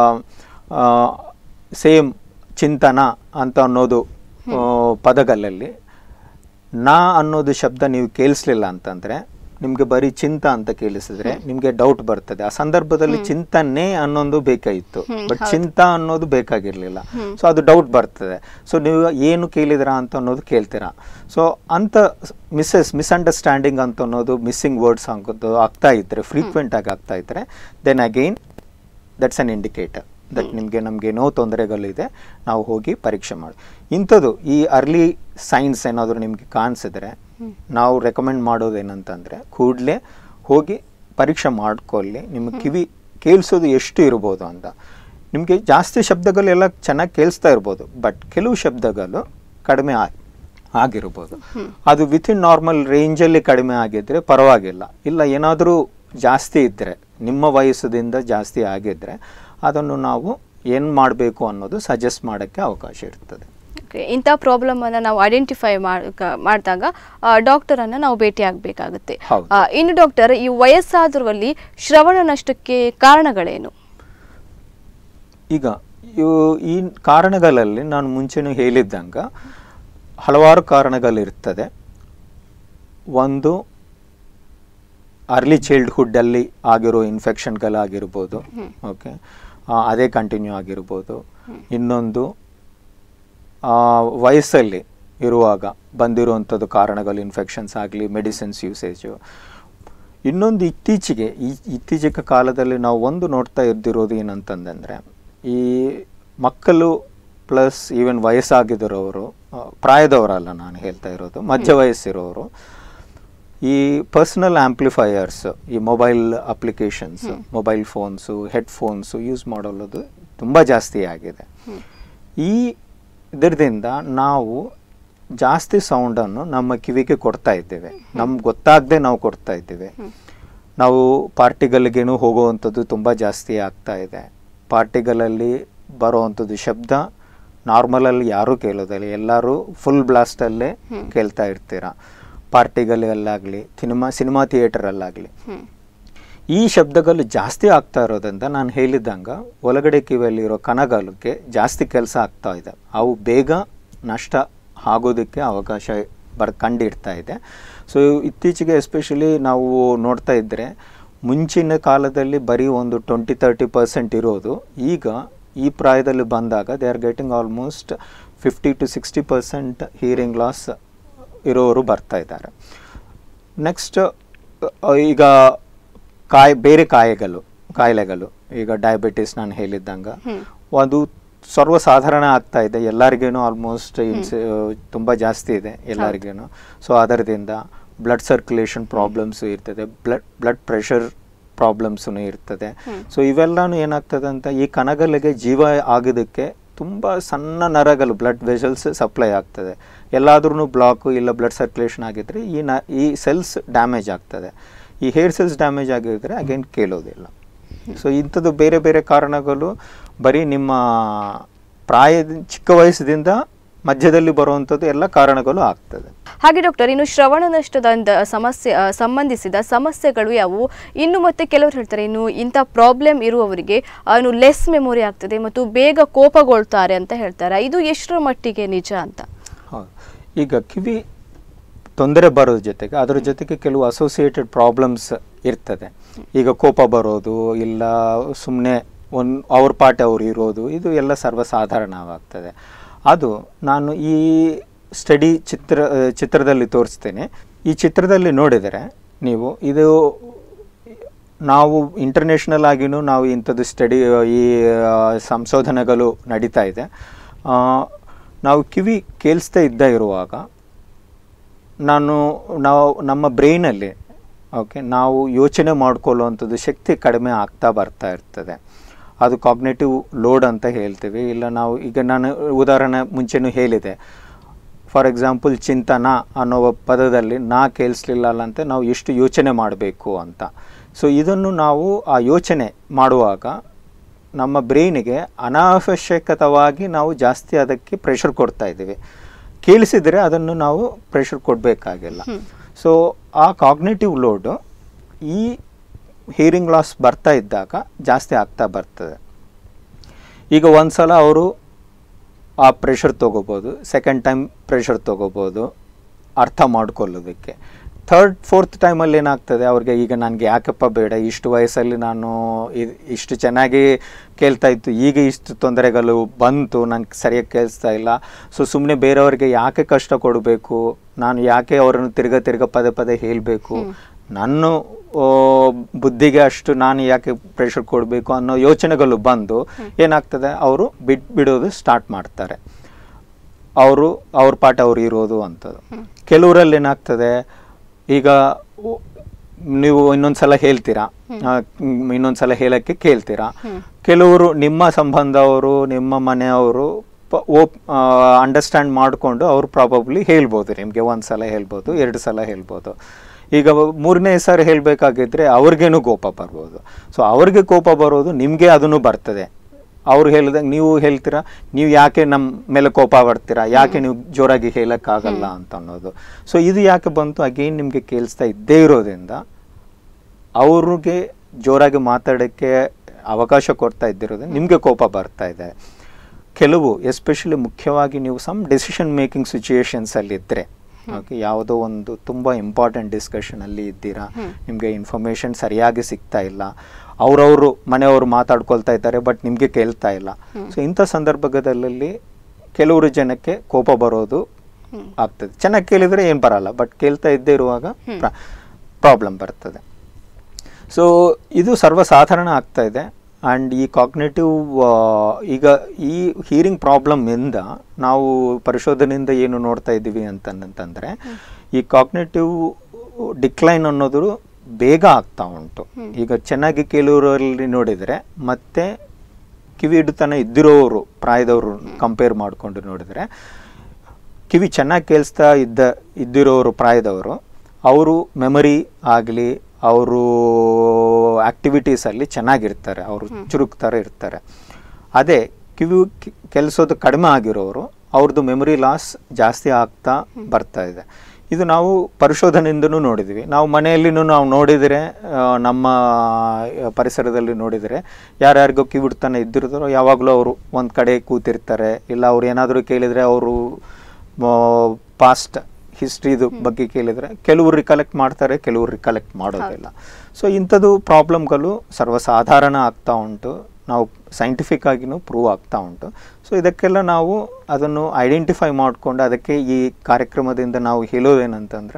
ಸೇಮ್ ಚಿಂತನ ಅಂತ ಅನ್ನೋದು ಪದಗಳಲ್ಲಿ ನಾ ಅನ್ನೋದು ಶಬ್ದ ನೀವು ಕೇಳಿಸ್ಲಿಲ್ಲ ಅಂತಂದರೆ, ನಿಮಗೆ ಬರೀ ಚಿಂತ ಅಂತ ಕೇಳಿಸಿದ್ರೆ ನಿಮಗೆ ಡೌಟ್ ಬರ್ತದೆ. ಆ ಸಂದರ್ಭದಲ್ಲಿ ಚಿಂತನೆ ಅನ್ನೋದು ಬೇಕಾಗಿತ್ತು, ಬಟ್ ಚಿಂತ ಅನ್ನೋದು ಬೇಕಾಗಿರ್ಲಿಲ್ಲ. ಸೊ ಅದು ಡೌಟ್ ಬರ್ತದೆ. ಸೊ ನೀವು ಏನು ಕೇಳಿದಿರಾ ಅಂತ ಅನ್ನೋದು ಕೇಳ್ತೀರಾ. ಸೊ ಅಂತ ಮಿಸ್ಸಸ್ ಮಿಸ್ಅಂಡರ್ಸ್ಟ್ಯಾಂಡಿಂಗ್ ಅಂತ ಅನ್ನೋದು, ಮಿಸ್ಸಿಂಗ್ ವರ್ಡ್ಸ್ ಆಗೋದು ಆಗ್ತಾ ಇದ್ರೆ, ಫ್ರೀಕ್ವೆಂಟ್ ಆಗಿ ಆಗ್ತಾ ಇದ್ರೆ, then again that's an indicator that ನಿಮಗೆ ನಮಗೇನೋ ತೊಂದರೆಗಳಿದೆ, ನಾವು ಹೋಗಿ ಪರೀಕ್ಷೆ ಮಾಡಿ. ಇಂಥದ್ದು ಈ ಅರ್ಲಿ ಸೈನ್ಸ್ ಏನಾದರೂ ನಿಮಗೆ ಕಾಣಿಸಿದ್ರೆ ನಾವು ರೆಕಮೆಂಡ್ ಮಾಡೋದೇನಂತಂದರೆ, ಕೂಡಲೇ ಹೋಗಿ ಪರೀಕ್ಷೆ ಮಾಡ್ಕೊಳ್ಳಿ, ನಿಮ್ಮ ಕಿವಿ ಕೇಳಿಸೋದು ಎಷ್ಟು ಇರ್ಬೋದು ಅಂತ. ನಿಮಗೆ ಜಾಸ್ತಿ ಶಬ್ದಗಳೆಲ್ಲ ಚೆನ್ನಾಗಿ ಕೇಳಿಸ್ತಾ ಇರ್ಬೋದು, ಬಟ್ ಕೆಲವು ಶಬ್ದಗಳು ಕಡಿಮೆ ಆಗಿರ್ಬೋದು. ಅದು ವಿತಿನ್ ನಾರ್ಮಲ್ ರೇಂಜಲ್ಲಿ ಕಡಿಮೆ ಆಗಿದ್ರೆ ಪರವಾಗಿಲ್ಲ. ಇಲ್ಲ ಏನಾದರೂ ಜಾಸ್ತಿ ಇದ್ದರೆ, ನಿಮ್ಮ ವಯಸ್ಸದಿಂದ ಜಾಸ್ತಿ ಆಗಿದ್ದರೆ ಅದನ್ನು ನಾವು ಏನು ಮಾಡಬೇಕು ಅನ್ನೋದು ಸಜೆಸ್ಟ್ ಮಾಡೋಕ್ಕೆ ಅವಕಾಶ ಇರ್ತದೆ. ಇಂಥ ಪ್ರಾಬ್ಲಮನ್ನು ನಾವು ಐಡೆಂಟಿಫೈ ಮಾಡಿದಾಗ ಡಾಕ್ಟರನ್ನು ನಾವು ಭೇಟಿ ಆಗಬೇಕಾಗುತ್ತೆ. ಇನ್ನು ಡಾಕ್ಟರ್, ಈ ವಯಸ್ಸಾದವರಲ್ಲಿ ಶ್ರವಣ ನಷ್ಟಕ್ಕೆ ಕಾರಣಗಳೇನು? ಈಗ ಈ ಕಾರಣಗಳಲ್ಲಿ ನಾನು ಮುಂಚೆನೂ ಹೇಳಿದ್ದಂಗ ಹಲವಾರು ಕಾರಣಗಳಿರ್ತದೆ. ಒಂದು ಅರ್ಲಿ ಚೈಲ್ಡ್ಹುಡ್ಡಲ್ಲಿ ಆಗಿರೋ ಇನ್ಫೆಕ್ಷನ್ಗಳಾಗಿರ್ಬೋದು, ಓಕೆ, ಅದೇ ಕಂಟಿನ್ಯೂ ಆಗಿರ್ಬೋದು. ಇನ್ನೊಂದು ವಯಸ್ಸಲ್ಲಿ ಇರುವಾಗ ಬಂದಿರುವಂಥದ್ದು ಕಾರಣಗಳು, ಇನ್ಫೆಕ್ಷನ್ಸ್ ಆಗಲಿ, ಮೆಡಿಸಿನ್ಸ್ ಯೂಸೇಜು. ಇನ್ನೊಂದು ಇತ್ತೀಚೆಗೆ ಈ ಇತ್ತೀಚಿನ ಕಾಲದಲ್ಲಿ ನಾವು ಒಂದು ನೋಡ್ತಾ ಇದ್ದಿರೋದು ಏನಂತಂದರೆ, ಈ ಮಕ್ಕಳು ಪ್ಲಸ್ ಈವನ್ ವಯಸ್ಸಾಗಿದ್ದರವರು, ಪ್ರಾಯದವರಲ್ಲ ನಾನು ಹೇಳ್ತಾ ಇರೋದು, ಮಧ್ಯ ವಯಸ್ಸಿರೋರು, ಈ ಪರ್ಸನಲ್ ಆಂಪ್ಲಿಫೈಯರ್ಸ್, ಈ mobile applications, mobile phones, headphones use ಮಾಡೋದು ತುಂಬ ಜಾಸ್ತಿ ಆಗಿದೆ. ಈ ಇದರಿಂದ ನಾವು ಜಾಸ್ತಿ ಸೌಂಡನ್ನು ನಮ್ಮ ಕಿವಿಗೆ ಕೊಡ್ತಾ ಇದ್ದೇವೆ, ನಮ್ಗೆ ಗೊತ್ತಾಗದೆ ನಾವು ಕೊಡ್ತಾ ಇದ್ದೇವೆ. ನಾವು ಪಾರ್ಟಿಗಳಿಗೇನು ಹೋಗುವಂಥದ್ದು ತುಂಬ ಜಾಸ್ತಿ ಆಗ್ತಾ ಇದೆ. ಪಾರ್ಟಿಗಳಲ್ಲಿ ಬರುವಂಥದ್ದು ಶಬ್ದ ನಾರ್ಮಲಲ್ಲಿ ಯಾರೂ ಕೇಳೋದಿಲ್ಲ, ಎಲ್ಲರೂ ಫುಲ್ ಬ್ಲಾಸ್ಟಲ್ಲೇ ಕೇಳ್ತಾ ಇರ್ತೀರ. ಪಾರ್ಟಿಗಳಲ್ಲಾಗಲಿ, ಸಿನಿಮಾ ಸಿನಿಮಾ ಥಿಯೇಟರಲ್ಲಾಗಲಿ ಈ ಶಬ್ದಗಳು ಜಾಸ್ತಿ ಆಗ್ತಾ ಇರೋದ್ರಿಂದ ನಾನು ಹೇಳಿದ್ದಂಗೆ ಒಳಗಡೆ ಕಿವಿಯಲ್ಲಿರೋ ಕಣಗಳಿಗೆ ಜಾಸ್ತಿ ಕೆಲಸ ಆಗ್ತಾ ಇದೆ. ಅವು ಬೇಗ ನಷ್ಟ ಆಗೋದಕ್ಕೆ ಅವಕಾಶ ಬರ್ ಕಂಡಿಡ್ತಾ ಇದೆ. ಸೊ ಇತ್ತೀಚೆಗೆ ಎಸ್ಪೆಷಲಿ ನಾವು ನೋಡ್ತಾ ಇದ್ದರೆ, ಮುಂಚಿನ ಕಾಲದಲ್ಲಿ ಬರೀ ಒಂದು ಟ್ವೆಂಟಿ ತರ್ಟಿ ಪರ್ಸೆಂಟ್ ಇರೋದು ಈಗ ಈ ಪ್ರಾಯದಲ್ಲಿ ಬಂದಾಗ they are getting almost fifty to sixty percent hearing loss ಇರೋರು ಬರ್ತಾ ಇದ್ದಾರೆ. ನೆಕ್ಸ್ಟ್ ಈಗ ಕಾಯಿ ಬೇರೆ ಕಾಯಿಗಳು ಕಾಯಿಲೆಗಳು, ಈಗ ಡಯಾಬಿಟಿಸ್ ನಾನು ಹೇಳಿದ್ದಂಗೆ ಅದು ಸರ್ವಸಾಧಾರಣ ಆಗ್ತಾ ಇದೆ ಎಲ್ಲರಿಗೇನು, ಆಲ್ಮೋಸ್ಟ್ ಇಟ್ಸ್ ತುಂಬ ಜಾಸ್ತಿ ಇದೆ ಎಲ್ಲರಿಗೇನು. ಸೊ ಅದರಿಂದ ಬ್ಲಡ್ ಸರ್ಕ್ಯುಲೇಷನ್ ಪ್ರಾಬ್ಲಮ್ಸು ಇರ್ತದೆ, ಬ್ಲಡ್ ಬ್ಲಡ್ ಪ್ರೆಷರ್ ಪ್ರಾಬ್ಲಮ್ಸೂ ಇರ್ತದೆ. ಸೊ ಇವೆಲ್ಲನೂ ಏನಾಗ್ತದೆ ಅಂತ, ಈ ಕಣಗಳಿಗೆ ಜೀವ ಆಗೋದಕ್ಕೆ ತುಂಬ ಸಣ್ಣ ನರಗಳು, ಬ್ಲಡ್ ವೆಸಲ್ಸ್ ಸಪ್ಲೈ ಆಗ್ತದೆ. ಎಲ್ಲಾದ್ರೂ ಬ್ಲಾಕು ಇಲ್ಲ ಬ್ಲಡ್ ಸರ್ಕ್ಯುಲೇಷನ್ ಆಗಿದ್ರೆ ಈ ನ ಈ ಸೆಲ್ಸ್ ಡ್ಯಾಮೇಜ್ ಆಗ್ತದೆ. ಈ ಹೇರ್ ಸೆಲ್ಸ್ ಡ್ಯಾಮೇಜ್ ಆಗಿದ್ರೆ ಅಗೇನ್ ಕೇಳೋದಿಲ್ಲ. ಸೊ ಇಂಥದ್ದು ಬೇರೆ ಬೇರೆ ಕಾರಣಗಳು ಬರೀ ನಿಮ್ಮ ಪ್ರಾಯದ ಚಿಕ್ಕ ವಯಸ್ಸಿನಿಂದ ಮಧ್ಯದಲ್ಲಿ ಬರುವಂಥದ್ದು ಎಲ್ಲ ಕಾರಣಗಳು ಆಗ್ತದೆ. ಹಾಗೆ ಡಾಕ್ಟರ್, ಇನ್ನು ಶ್ರವಣ ನಷ್ಟದ ಸಮಸ್ಯೆ ಸಂಬಂಧಿಸಿದ ಸಮಸ್ಯೆಗಳು ಯಾವುವು? ಇನ್ನು ಮತ್ತೆ ಕೆಲವರು ಹೇಳ್ತಾರೆ, ಇನ್ನು ಇಂಥ ಪ್ರಾಬ್ಲಮ್ ಇರುವವರಿಗೆ ಇನ್ನು ಲೆಸ್ ಮೆಮೊರಿ ಆಗ್ತದೆ ಮತ್ತು ಬೇಗ ಕೋಪಗೊಳ್ತಾರೆ ಅಂತ ಹೇಳ್ತಾರೆ. ಇದು ಎಷ್ಟರ ಮಟ್ಟಿಗೆ ನಿಜ ಅಂತ? ಹೌದು, ಈಗ ಕಿವಿ ತೊಂದರೆ ಬರೋದ್ರ ಜೊತೆಗೆ ಅದರ ಜೊತೆಗೆ ಕೆಲವು ಅಸೋಸಿಯೇಟೆಡ್ ಪ್ರಾಬ್ಲಮ್ಸ್ ಇರ್ತದೆ. ಈಗ ಕೋಪ ಬರೋದು, ಇಲ್ಲ ಸುಮ್ಮನೆ ಒಂದು ಅವ್ರ ಪಾಠ ಅವ್ರು ಇರೋದು, ಇದು ಎಲ್ಲ ಸರ್ವಸಾಧಾರಣವಾಗ್ತದೆ. ಅದು ನಾನು ಈ ಸ್ಟಡಿ ಚಿತ್ರ ಚಿತ್ರದಲ್ಲಿ ತೋರಿಸ್ತೇನೆ. ಈ ಚಿತ್ರದಲ್ಲಿ ನೋಡಿದರೆ ನೀವು, ಇದು ನಾವು ಇಂಟರ್ನ್ಯಾಷನಲ್ ಆಗಿಯೂ ನಾವು ಇಂಥದ್ದು ಸ್ಟಡಿ ಈ ಸಂಶೋಧನೆಗಳು ನಡೀತಾ ಇದೆ. ನಾವು ಕಿವಿ ಕೇಳಿಸ್ತಾ ಇದ್ದ ಇರುವಾಗ ನಾನು ನಾವು ನಮ್ಮ ಬ್ರೈನಲ್ಲಿ ಓಕೆ ನಾವು ಯೋಚನೆ ಮಾಡ್ಕೊಳ್ಳುವಂಥದ್ದು ಶಕ್ತಿ ಕಡಿಮೆ ಆಗ್ತಾ ಬರ್ತಾ ಇರ್ತದೆ. ಅದು ಕಾಗ್ನೇಟಿವ್ ಲೋಡ್ ಅಂತ ಹೇಳ್ತೀವಿ. ಇಲ್ಲ ನಾವು ಈಗ ನಾನು ಉದಾಹರಣೆ ಮುಂಚೆನೂ ಹೇಳಿದೆ, ಫಾರ್ ಎಕ್ಸಾಂಪಲ್ ಚಿಂತನ ಅನ್ನೋ ಪದದಲ್ಲಿ ನಾ ಕೇಳಿಸ್ಲಿಲ್ಲ ಅಂತ ನಾವು ಎಷ್ಟು ಯೋಚನೆ ಮಾಡಬೇಕು ಅಂತ. ಸೊ ಇದನ್ನು ನಾವು ಆ ಯೋಚನೆ ಮಾಡುವಾಗ ನಮ್ಮ ಬ್ರೈನಿಗೆ ಅನಾವಶ್ಯಕವಾಗಿ ನಾವು ಜಾಸ್ತಿ ಅದಕ್ಕೆ ಪ್ರೆಷರ್ ಕೊಡ್ತಾ ಇದ್ದೀವಿ. ಕೇಳಿಸಿದರೆ ಅದನ್ನು ನಾವು ಪ್ರೆಷರ್ ಕೊಡಬೇಕಾಗಿಲ್ಲ. ಸೊ ಆ ಕಾಗ್ನೇಟಿವ್ ಲೋಡು ಈ ಹಿಯರಿಂಗ್ ಲಾಸ್ ಬರ್ತಾ ಇದ್ದಾಗ ಜಾಸ್ತಿ ಆಗ್ತಾ ಬರ್ತದೆ. ಈಗ ಒಂದು ಸಲ ಅವರು ಆ ಪ್ರೆಷರ್ ತೊಗೋಬೋದು, ಸೆಕೆಂಡ್ ಟೈಮ್ ಪ್ರೆಷರ್ ತೊಗೋಬೋದು ಅರ್ಥ ಮಾಡ್ಕೊಳ್ಳೋದಕ್ಕೆ. ಥರ್ಡ್ ಫೋರ್ತ್ ಟೈಮಲ್ಲಿ ಏನಾಗ್ತದೆ ಅವ್ರಿಗೆ, ಈಗ ನನಗೆ ಯಾಕಪ್ಪ ಬೇಡ, ಇಷ್ಟು ವಯಸ್ಸಲ್ಲಿ ನಾನು ಇಷ್ಟು ಚೆನ್ನಾಗಿ ಕೇಳ್ತಾ ಇತ್ತು, ಈಗ ಇಷ್ಟು ತೊಂದರೆಗಳು ಬಂತು, ನನಗೆ ಸರಿಯಾಗಿ ಕೇಳಿಸ್ತಾ ಇಲ್ಲ. ಸೊ ಸುಮ್ಮನೆ ಬೇರೆಯವ್ರಿಗೆ ಯಾಕೆ ಕಷ್ಟ ಕೊಡಬೇಕು, ನಾನು ಯಾಕೆ ಅವರನ್ನು ತಿರ್ಗ ತಿರ್ಗ ಪದೇ ಪದೇ ಹೇಳಬೇಕು, ನನ್ನ ಬುದ್ಧಿಗೆ ಅಷ್ಟು ನಾನು ಯಾಕೆ ಪ್ರೆಷರ್ ಕೊಡಬೇಕು ಅನ್ನೋ ಯೋಚನೆಗಳು ಬಂದು ಏನಾಗ್ತದೆ, ಅವರು ಬಿಟ್ಟು ಬಿಡೋದು ಸ್ಟಾರ್ಟ್ ಮಾಡ್ತಾರೆ. ಅವರು ಅವ್ರ ಪಾಠ ಅವ್ರು ಇರೋದು ಅಂಥದ್ದು. ಕೆಲವರಲ್ಲಿ ಏನಾಗ್ತದೆ, ಈಗ ನೀವು ಇನ್ನೊಂದ್ಸಲ ಹೇಳ್ತೀರಾ, ಇನ್ನೊಂದ್ಸಲ ಹೇಳಕ್ಕೆ ಕೇಳ್ತೀರಾ. ಕೆಲವರು ನಿಮ್ಮ ಸಂಬಂಧವರು ನಿಮ್ಮ ಮನೆಯವರು ಅಂಡರ್ಸ್ಟ್ಯಾಂಡ್ ಮಾಡಿಕೊಂಡು ಅವ್ರು ಪ್ರಾಬಬ್ಲಿ ಹೇಳ್ಬೋದು, ನಿಮಗೆ ಒಂದು ಸಲ ಹೇಳ್ಬೋದು, ಎರಡು ಸಲ ಹೇಳ್ಬೋದು. ಈಗ ಮೂರನೇ ಸಾರಿ ಹೇಳಬೇಕಾಗಿದ್ರೆ ಅವ್ರಿಗೇನು ಕೋಪ ಬರ್ಬೋದು. ಸೊ ಅವ್ರಿಗೆ ಕೋಪ ಬರೋದು ನಿಮಗೆ ಅದನ್ನು ಬರ್ತದೆ. ಅವ್ರು ಹೇಳಿದಾಗ ನೀವು ಹೇಳ್ತೀರಾ, ನೀವು ಯಾಕೆ ನಮ್ಮ ಮೇಲೆ ಕೋಪ ಬರ್ತೀರಾ, ಯಾಕೆ ನೀವು ಜೋರಾಗಿ ಹೇಳೋಕ್ಕಾಗಲ್ಲ ಅಂತ ಅನ್ನೋದು. ಸೊ ಇದು ಯಾಕೆ ಬಂತು ಅಗೇನ್ ನಿಮಗೆ ಕೇಳಿಸ್ತಾ ಇದ್ದೇ ಇರೋದ್ರಿಂದ ಅವ್ರಿಗೆ ಜೋರಾಗಿ ಮಾತಾಡೋಕ್ಕೆ ಅವಕಾಶ ಕೊಡ್ತಾ ಇದ್ದಿರೋದ್ರಿಂದ ನಿಮಗೆ ಕೋಪ ಬರ್ತಾ ಇದೆ. ಕೆಲವು ಎಸ್ಪೆಷಲಿ ಮುಖ್ಯವಾಗಿ ನೀವು ಸಮ್ ಡೆಸಿಷನ್ ಮೇಕಿಂಗ್ ಸಿಚುಯೇಷನ್ಸಲ್ಲಿ ಇದ್ದರೆ, ಓಕೆ, ಯಾವುದೋ ಒಂದು ತುಂಬ ಇಂಪಾರ್ಟೆಂಟ್ ಡಿಸ್ಕಷನಲ್ಲಿ ಇದ್ದೀರಾ, ನಿಮಗೆ ಇನ್ಫಾರ್ಮೇಷನ್ ಸರಿಯಾಗಿ ಸಿಗ್ತಾ ಇಲ್ಲ, ಅವರವರು ಮನೆಯವರು ಮಾತಾಡ್ಕೊಳ್ತಾ ಇದ್ದಾರೆ ಬಟ್ ನಿಮಗೆ ಕೇಳ್ತಾ ಇಲ್ಲ. ಸೊ ಇಂಥ ಸಂದರ್ಭದಲ್ಲಿ ಕೆಲವರು ಜನಕ್ಕೆ ಕೋಪ ಬರೋದು ಆಗ್ತದೆ. ಚೆನ್ನಾಗಿ ಕೇಳಿದರೆ ಏನು ಬರಲ್ಲ, ಬಟ್ ಕೇಳ್ತಾ ಇದ್ದೇ ಇರುವಾಗ ಪ್ರಾಬ್ಲಮ್ ಬರ್ತದೆ. ಸೊ ಇದು ಸರ್ವಸಾಧಾರಣ ಆಗ್ತಾ ಇದೆ. ಆ್ಯಂಡ್ ಈ ಕಾಗ್ನೇಟಿವ್ ಈಗ ಈ ಹೀರಿಂಗ್ ಪ್ರಾಬ್ಲಮ್ಮಿಂದ ನಾವು ಪರಿಶೋಧನೆಯಿಂದ ಏನು ನೋಡ್ತಾ ಇದ್ದೀವಿ ಅಂತಂದರೆ ಈ ಕಾಗ್ನೇಟಿವ್ ಡಿಕ್ಲೈನ್ ಅನ್ನೋದು ಬೇಗ ಆಗ್ತಾ ಉಂಟು. ಈಗ ಚೆನ್ನಾಗಿ ಕೇಳುವವರಲ್ಲಿ ನೋಡಿದರೆ ಮತ್ತೆ ಕಿವಿ ಹಿಡಿತನ ಇದ್ದಿರೋರು ಪ್ರಾಯದವರು ಕಂಪೇರ್ ಮಾಡಿಕೊಂಡು ನೋಡಿದರೆ, ಕಿವಿ ಚೆನ್ನಾಗಿ ಕೇಳಿಸ್ತಾ ಇದ್ದ ಇದ್ದಿರೋರು ಪ್ರಾಯದವರು ಅವರು ಮೆಮರಿ ಆಗಲಿ ಅವರು ಆ್ಯಕ್ಟಿವಿಟೀಸಲ್ಲಿ ಚೆನ್ನಾಗಿರ್ತಾರೆ, ಅವರು ಚುರುಕ್ತಾರೆ ಇರ್ತಾರೆ. ಅದೇ ಕಿವಿ ಕೆಲಸೋದು ಕಡಿಮೆ ಆಗಿರೋರು ಅವ್ರದ್ದು ಮೆಮೊರಿ ಲಾಸ್ ಜಾಸ್ತಿ ಆಗ್ತಾ ಬರ್ತಾ ಇದೆ. ಇದು ನಾವು ಪರಿಶೋಧನೆಯಿಂದನೂ ನೋಡಿದ್ವಿ. ನಾವು ಮನೆಯಲ್ಲಿನೂ ನಾವು ನೋಡಿದರೆ, ನಮ್ಮ ಪರಿಸರದಲ್ಲಿ ನೋಡಿದರೆ ಯಾರ್ಯಾರಿಗೂ ಕಿವಿಡ್ತಾನೆ ಇದ್ದಿರ್ತಾರೋ ಯಾವಾಗಲೂ ಅವರು ಒಂದು ಕಡೆ ಕೂತಿರ್ತಾರೆ. ಇಲ್ಲ ಅವ್ರು ಏನಾದರೂ ಕೇಳಿದರೆ ಅವರು ಪಾಸ್ಟ್ ಹಿಸ್ಟ್ರಿದು ಬಗ್ಗೆ ಕೇಳಿದರೆ ಕೆಲವರು ರಿಕಲೆಕ್ಟ್ ಮಾಡ್ತಾರೆ, ಕೆಲವರು ರಿಕಲೆಕ್ಟ್ ಮಾಡೋದಿಲ್ಲ. ಸೊ ಇಂಥದ್ದು ಪ್ರಾಬ್ಲಮ್ಗಳು ಸರ್ವಸಾಧಾರಣ ಆಗ್ತಾ ಉಂಟು, ನಾವು ಸೈಂಟಿಫಿಕ್ ಆಗಿನೂ ಪ್ರೂವ್ ಆಗ್ತಾ ಉಂಟು. ಸೊ ಇದಕ್ಕೆಲ್ಲ ನಾವು ಅದನ್ನು ಐಡೆಂಟಿಫೈ ಮಾಡಿಕೊಂಡು ಅದಕ್ಕೆ ಈ ಕಾರ್ಯಕ್ರಮದಿಂದ ನಾವು ಹೇಳೋದೇನಂತಂದರೆ,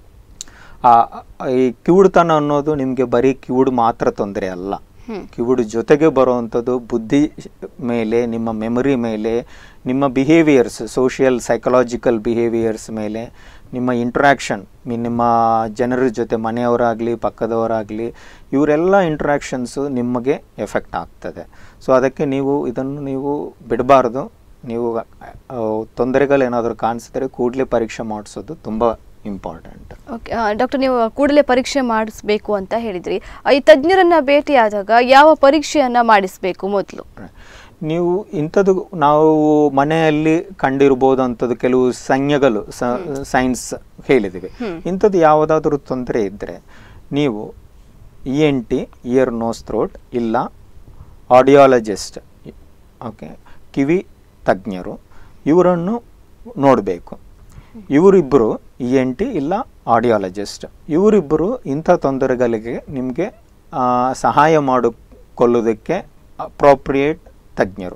ಈ ಕಿವುಡುತನ ಅನ್ನೋದು ನಿಮಗೆ ಬರೀ ಕಿವುಡು ಮಾತ್ರ ತೊಂದರೆ ಅಲ್ಲ. ಕಿವುಡು ಜೊತೆಗೆ ಬರುವಂಥದ್ದು ಬುದ್ಧಿ ಮೇಲೆ, ನಿಮ್ಮ ಮೆಮೊರಿ ಮೇಲೆ, ನಿಮ್ಮ ಬಿಹೇವಿಯರ್ಸ್, ಸೋಷಿಯಲ್ ಸೈಕಲಾಜಿಕಲ್ ಬಿಹೇವಿಯರ್ಸ್ ಮೇಲೆ, ನಿಮ್ಮ ಇಂಟ್ರ್ಯಾಕ್ಷನ್, ನಿಮ್ಮ ಜನರ ಜೊತೆ ಮನೆಯವರಾಗಲಿ ಪಕ್ಕದವರಾಗಲಿ ಇವರೆಲ್ಲ ಇಂಟ್ರ್ಯಾಕ್ಷನ್ಸು ನಿಮಗೆ ಎಫೆಕ್ಟ್ ಆಗ್ತದೆ. ಸೊ ಅದಕ್ಕೆ ನೀವು ಇದನ್ನು ನೀವು ಬಿಡಬಾರ್ದು. ನೀವು ತೊಂದರೆಗಳೇನಾದರೂ ಕಾಣಿಸಿದರೆ ಕೂಡಲೇ ಪರೀಕ್ಷೆ ಮಾಡಿಸೋದು ತುಂಬ ಇಂಪಾರ್ಟೆಂಟ್. ಓಕೆ ಡಾಕ್ಟರ್, ನೀವು ಕೂಡಲೇ ಪರೀಕ್ಷೆ ಮಾಡಿಸ್ಬೇಕು ಅಂತ ಹೇಳಿದ್ರಿ. ಈ ತಜ್ಞರನ್ನು ಭೇಟಿಯಾದಾಗ ಯಾವ ಪರೀಕ್ಷೆಯನ್ನು ಮಾಡಿಸಬೇಕು ಮೊದಲು? ನೀವು ಇಂಥದ್ದು ನಾವು ಮನೆಯಲ್ಲಿ ಕಂಡಿರ್ಬೋದು ಅಂಥದ್ದು ಕೆಲವು ಸಂಜ್ಞೆಗಳು ಸೈನ್ಸ್ ಹೇಳಿದ್ದೀವಿ. ಇಂಥದ್ದು ಯಾವುದಾದ್ರೂ ತೊಂದರೆ ಇದ್ದರೆ ನೀವು E N T, ear nose throat, ಇಲ್ಲ ಆಡಿಯಾಲಜಿಸ್ಟ್, ಓಕೆ, ಕಿವಿ ತಜ್ಞರು, ಇವರನ್ನು ನೋಡಬೇಕು. ಇವರಿಬ್ಬರು ಇ ಎನ್ ಟಿ ಇಲ್ಲ ಆಡಿಯಾಲಜಿಸ್ಟ್, ಇವರಿಬ್ಬರು ಇಂಥ ತೊಂದರೆಗಳಿಗೆ ನಿಮಗೆ ಸಹಾಯ ಮಾಡಿಕೊಳ್ಳೋದಕ್ಕೆ ಅಪ್ರೋಪ್ರಿಯೇಟ್ ತಜ್ಞರು.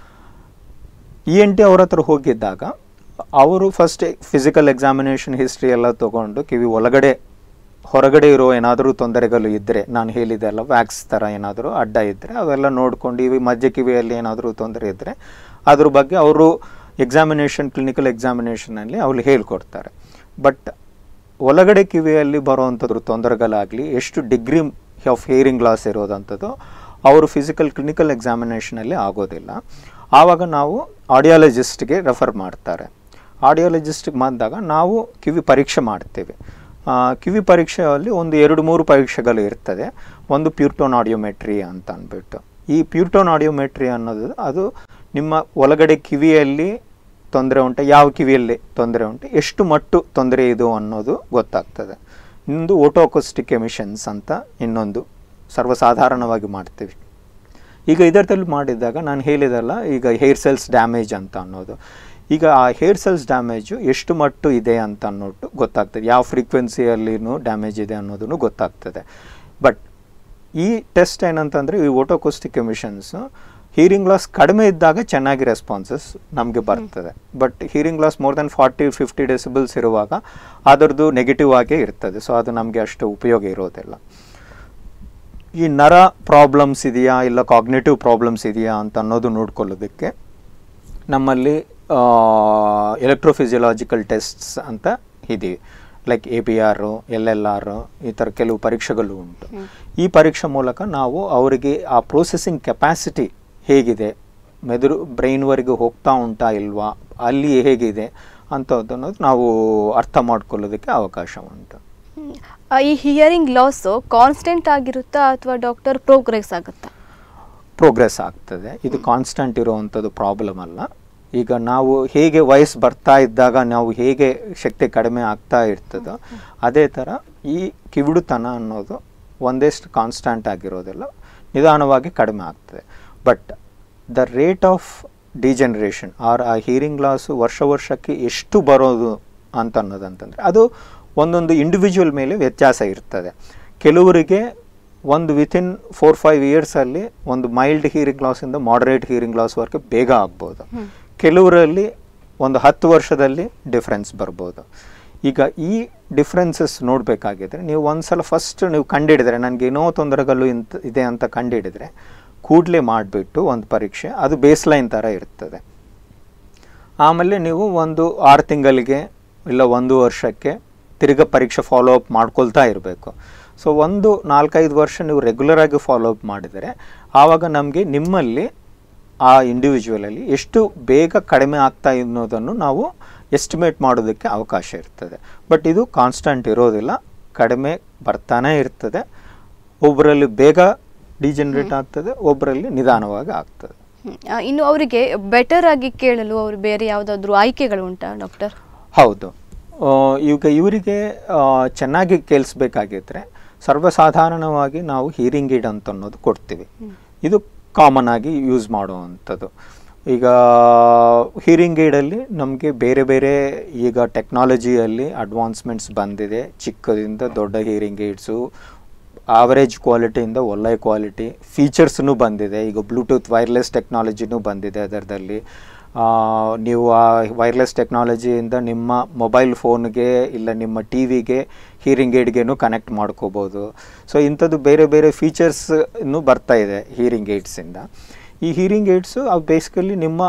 ಇ ಎನ್ ಟಿ ಅವ್ರ ಹತ್ರ ಹೋಗಿದ್ದಾಗ ಅವರು ಫಸ್ಟ್ ಫಿಸಿಕಲ್ ಎಕ್ಸಾಮಿನೇಷನ್ ಹಿಸ್ಟ್ರಿ ಎಲ್ಲ ತೊಗೊಂಡು ಕಿವಿ ಒಳಗಡೆ ಹೊರಗಡೆ ಇರೋ ಏನಾದರೂ ತೊಂದರೆಗಳು ಇದ್ದರೆ, ನಾನು ಹೇಳಿದೆ ಅಲ್ಲ ವ್ಯಾಕ್ಸ್ ಥರ ಏನಾದರೂ ಅಡ್ಡ ಇದ್ದರೆ ಅವೆಲ್ಲ ನೋಡ್ಕೊಂಡು, ಇವು ಮಧ್ಯೆ ಕಿವಿಯಲ್ಲಿ ಏನಾದರೂ ತೊಂದರೆ ಇದ್ದರೆ ಅದ್ರ ಬಗ್ಗೆ ಅವರು ಎಕ್ಸಾಮಿನೇಷನ್ ಕ್ಲಿನಿಕಲ್ ಎಕ್ಸಾಮಿನೇಷನಲ್ಲಿ ಅವ್ರು ಹೇಳ್ಕೊಡ್ತಾರೆ. ಬಟ್ ಒಳಗಡೆ ಕಿವಿಯಲ್ಲಿ ಬರೋವಂಥದ್ದು ತೊಂದರೆಗಳಾಗಲಿ, ಎಷ್ಟು ಡಿಗ್ರಿ ಆಫ್ ಹಿಯರಿಂಗ್ ಲಾಸ್ ಇರೋದಂಥದ್ದು ಅವರು ಫಿಸಿಕಲ್ ಕ್ಲಿನಿಕಲ್ ಎಕ್ಸಾಮಿನೇಷನಲ್ಲಿ ಆಗೋದಿಲ್ಲ. ಆವಾಗ ನಾವು ಆಡಿಯಾಲಜಿಸ್ಟ್ಗೆ ರೆಫರ್ ಮಾಡ್ತಾರೆ. ಆಡಿಯಾಲಜಿಸ್ಟ್ಗೆ ಬಂದಾಗ ನಾವು ಕಿವಿ ಪರೀಕ್ಷೆ ಮಾಡ್ತೇವೆ. ಕಿವಿ ಪರೀಕ್ಷೆಯಲ್ಲಿ ಒಂದು ಎರಡು ಮೂರು ಪರೀಕ್ಷೆಗಳು ಇರ್ತದೆ. ಒಂದು ಪ್ಯೂರ್ಟೋನ್ ಆಡಿಯೋಮೆಟ್ರಿ ಅಂತ ಅಂದ್ಬಿಟ್ಟು, ಈ ಪ್ಯೂರ್ಟೋನ್ ಆಡಿಯೋಮೆಟ್ರಿ ಅನ್ನೋದು ಅದು ನಿಮ್ಮ ಒಳಗಡೆ ಕಿವಿಯಲ್ಲಿ ತೊಂದರೆ ಉಂಟು, ಯಾವ ಕಿವಿಯಲ್ಲಿ ತೊಂದರೆ ಉಂಟು, ಎಷ್ಟು ಮಟ್ಟು ತೊಂದರೆ ಇದು ಅನ್ನೋದು ಗೊತ್ತಾಗ್ತದೆ. ಇನ್ನೊಂದು ಓಟೋಕೋಸ್ಟಿಕ್ ಎಮಿಷನ್ಸ್ ಅಂತ ಇನ್ನೊಂದು ಸರ್ವಸಾಧಾರಣವಾಗಿ ಮಾಡ್ತೀವಿ. ಈಗ ಇದರಲ್ಲಿ ಮಾಡಿದಾಗ ನಾನು ಹೇಳಿದಲ್ಲ, ಈಗ ಹೇರ್ ಸೆಲ್ಸ್ ಡ್ಯಾಮೇಜ್ ಅಂತ ಅನ್ನೋದು, ಈಗ ಆ ಹೇರ್ ಸೆಲ್ಸ್ ಡ್ಯಾಮೇಜು ಎಷ್ಟು ಮಟ್ಟು ಇದೆ ಅಂತ ಅನ್ನೋದು ಗೊತ್ತಾಗ್ತದೆ, ಯಾವ ಫ್ರೀಕ್ವೆನ್ಸಿಯಲ್ಲಿನೂ ಡ್ಯಾಮೇಜ್ ಇದೆ ಅನ್ನೋದನ್ನು ಗೊತ್ತಾಗ್ತದೆ. ಬಟ್ ಈ ಟೆಸ್ಟ್ ಏನಂತಂದರೆ ಈ ಓಟೋಕೋಸ್ಟಿಕ್ ಎಮಿಷನ್ಸು ಹೀರಿಂಗ್ ಲಾಸ್ ಕಡಿಮೆ ಇದ್ದಾಗ ಚೆನ್ನಾಗಿ ರೆಸ್ಪಾನ್ಸಸ್ ನಮಗೆ ಬರ್ತದೆ. But hearing loss more than forty fifty decibels ಇರುವಾಗ ಅದರದ್ದು ನೆಗೆಟಿವ್ ಆಗೇ ಇರ್ತದೆ. ಸೊ ಅದು ನಮಗೆ ಅಷ್ಟು ಉಪಯೋಗ ಇರೋದಿಲ್ಲ. ಈ ನರ ಪ್ರಾಬ್ಲಮ್ಸ್ ಇದೆಯಾ ಇಲ್ಲ ಕಾಗ್ನೇಟಿವ್ ಪ್ರಾಬ್ಲಮ್ಸ್ ಇದೆಯಾ ಅಂತ ಅನ್ನೋದು ನೋಡ್ಕೊಳ್ಳೋದಕ್ಕೆ ನಮ್ಮಲ್ಲಿ ಎಲೆಕ್ಟ್ರೋಫಿಸಿಯಲಾಜಿಕಲ್ ಟೆಸ್ಟ್ಸ್ ಅಂತ ಇದೀವಿ. Like A P R L L R ಈ ಥರ ಕೆಲವು ಪರೀಕ್ಷೆಗಳು ಉಂಟು. ಈ ಪರೀಕ್ಷೆ ಮೂಲಕ ನಾವು ಅವರಿಗೆ ಆ ಪ್ರೊಸೆಸಿಂಗ್ ಕೆಪಾಸಿಟಿ ಹೇಗಿದೆ, ಮೆದುಳು ಬ್ರೈನ್ವರೆಗೆ ಹೋಗ್ತಾ ಉಂಟಾ ಇಲ್ವಾ, ಅಲ್ಲಿ ಹೇಗಿದೆ ಅಂಥದ್ದನ್ನು ನಾವು ಅರ್ಥ ಮಾಡ್ಕೊಳ್ಳೋದಕ್ಕೆ ಅವಕಾಶ ಉಂಟು. ಈ ಹಿಯರಿಂಗ್ ಲಾಸ್ ಕಾನ್ಸ್ಟೆಂಟ್ ಆಗಿರುತ್ತಾ ಅಥವಾ ಡಾಕ್ಟರ್ ಪ್ರೋಗ್ರೆಸ್ ಆಗುತ್ತಾ? ಪ್ರೋಗ್ರೆಸ್ ಆಗ್ತದೆ. ಇದು ಕಾನ್ಸ್ಟೆಂಟ್ ಇರುವಂಥದ್ದು ಪ್ರಾಬ್ಲಮ್ ಅಲ್ಲ. ಈಗ ನಾವು ಹೇಗೆ ವಯಸ್ಸು ಬರ್ತಾ ಇದ್ದಾಗ ನಾವು ಹೇಗೆ ಶಕ್ತಿ ಕಡಿಮೆ ಆಗ್ತಾ ಇರ್ತದೋ ಅದೇ ಥರ ಈ ಕಿವುಡುತನ ಅನ್ನೋದು ಒಂದಷ್ಟು ಕಾನ್ಸ್ಟೆಂಟ್ ಆಗಿರೋದಿಲ್ಲ, ನಿಧಾನವಾಗಿ ಕಡಿಮೆ ಆಗ್ತದೆ. But the rate of degeneration or ಆ ಹೀರಿಂಗ್ ಲಾಸು ವರ್ಷ ವರ್ಷಕ್ಕೆ ಎಷ್ಟು ಬರೋದು ಅಂತ ಅನ್ನೋದಂತಂದರೆ ಅದು ಒಂದೊಂದು ಇಂಡಿವಿಜುವಲ್ ಮೇಲೆ ವ್ಯತ್ಯಾಸ ಇರ್ತದೆ. ಕೆಲವರಿಗೆ ಒಂದು ವಿತಿನ್ ಫೋರ್ ಫೈವ್ ಇಯರ್ಸಲ್ಲಿ ಒಂದು ಮೈಲ್ಡ್ ಹೀರಿಂಗ್ ಲಾಸಿಂದ ಮಾಡರೇಟ್ ಹೀರಿಂಗ್ ಲಾಸ್ವರೆಗೆ ಬೇಗ ಆಗ್ಬೋದು. ಕೆಲವರಲ್ಲಿ ಒಂದು ಹತ್ತು ವರ್ಷದಲ್ಲಿ ಡಿಫ್ರೆನ್ಸ್ ಬರ್ಬೋದು. ಈಗ ಈ ಡಿಫ್ರೆನ್ಸಸ್ ನೋಡಬೇಕಾಗಿದ್ರೆ ನೀವು ಒಂದು ಸಲ ಫಸ್ಟ್ ನೀವು ಕಂಡುಹಿಡಿದ್ರೆ ನನಗೆ ಏನೋ ತೊಂದರೆಗಳು ಇಂತ ಇದೆ ಅಂತ ಕಂಡುಹಿಡಿದ್ರೆ ಕೂಡಲೇ ಮಾಡಿಬಿಟ್ಟು ಒಂದು ಪರೀಕ್ಷೆ ಅದು ಬೇಸ್ಲೈನ್ ಥರ ಇರ್ತದೆ. ಆಮೇಲೆ ನೀವು ಒಂದು ಆರು ತಿಂಗಳಿಗೆ ಇಲ್ಲ ಒಂದು ವರ್ಷಕ್ಕೆ ತಿರ್ಗ ಪರೀಕ್ಷೆ ಫಾಲೋ ಅಪ್ ಮಾಡ್ಕೊಳ್ತಾ ಇರಬೇಕು. ಸೊ ಒಂದು ನಾಲ್ಕೈದು ವರ್ಷ ನೀವು ರೆಗ್ಯುಲರಾಗಿ ಫಾಲೋ ಅಪ್ ಮಾಡಿದರೆ ಆವಾಗ ನಮಗೆ ನಿಮ್ಮಲ್ಲಿ ಆ ಇಂಡಿವಿಜುವಲಲ್ಲಿ ಎಷ್ಟು ಬೇಗ ಕಡಿಮೆ ಆಗ್ತಾ ಅನ್ನೋದನ್ನು ನಾವು ಎಸ್ಟಿಮೇಟ್ ಮಾಡೋದಕ್ಕೆ ಅವಕಾಶ ಇರ್ತದೆ. ಬಟ್ ಇದು ಕಾನ್ಸ್ಟೆಂಟ್ ಇರೋದಿಲ್ಲ, ಕಡಿಮೆ ಬರ್ತಾನೆ ಇರ್ತದೆ. ಒಬ್ಬರಲ್ಲಿ ಬೇಗ ಡಿಜೆನರೇಟ್ ಆಗ್ತದೆ, ಒಬ್ಬರಲ್ಲಿ ನಿಧಾನವಾಗಿ ಆಗ್ತದೆ. ಇನ್ನು ಅವರಿಗೆ ಬೆಟರ್ ಆಗಿ ಕೇಳಲು ಅವರು ಬೇರೆ ಯಾವುದಾದ್ರೂ ಆಯ್ಕೆಗಳು ಉಂಟಾ ಡಾಕ್ಟರ್? ಹೌದು, ಈಗ ಇವರಿಗೆ ಚೆನ್ನಾಗಿ ಕೇಳಿಸ್ಬೇಕಾಗಿದ್ರೆ ಸರ್ವಸಾಧಾರಣವಾಗಿ ನಾವು ಹೀರಿಂಗ್ ಏಡ್ ಅಂತ ಅನ್ನೋದು ಕೊಡ್ತೀವಿ. ಇದು ಕಾಮನ್ ಆಗಿ ಯೂಸ್ ಮಾಡುವಂಥದ್ದು. ಈಗ ಹೀರಿಂಗ್ ಏಡಲ್ಲಿ ನಮಗೆ ಬೇರೆ ಬೇರೆ ಈಗ ಟೆಕ್ನಾಲಜಿಯಲ್ಲಿ ಅಡ್ವಾನ್ಸ್ಮೆಂಟ್ಸ್ ಬಂದಿದೆ. ಚಿಕ್ಕದಿಂದ ದೊಡ್ಡ ಹೀರಿಂಗ್ ಏಡ್ಸು, ಆವರೇಜ್ ಕ್ವಾಲಿಟಿಯಿಂದ ಒಳ್ಳೆಯ ಕ್ವಾಲಿಟಿ ಫೀಚರ್ಸ್ನೂ ಬಂದಿದೆ. ಈಗ ಬ್ಲೂಟೂತ್ ವೈರ್ಲೆಸ್ ಟೆಕ್ನಾಲಜಿನೂ ಬಂದಿದೆ ಅದರದಲ್ಲಿ. ನೀವು ಆ ವೈರ್ಲೆಸ್ ಟೆಕ್ನಾಲಜಿಯಿಂದ ನಿಮ್ಮ ಮೊಬೈಲ್ ಫೋನ್ಗೆ ಇಲ್ಲ ನಿಮ್ಮ ಟಿ ವಿಗೆ ಹೀರಿಂಗ್ ಏಡ್ಗೇನು ಕನೆಕ್ಟ್ ಮಾಡ್ಕೋಬೋದು. ಸೊ ಇಂಥದ್ದು ಬೇರೆ ಬೇರೆ ಫೀಚರ್ಸ್ ಇನ್ನೂ ಬರ್ತಾ ಇದೆ ಹೀರಿಂಗ್ ಏಡ್ಸಿಂದ. ಈ ಹೀರಿಂಗ್ ಏಡ್ಸು ಅವು ಬೇಸಿಕಲಿ ನಿಮ್ಮ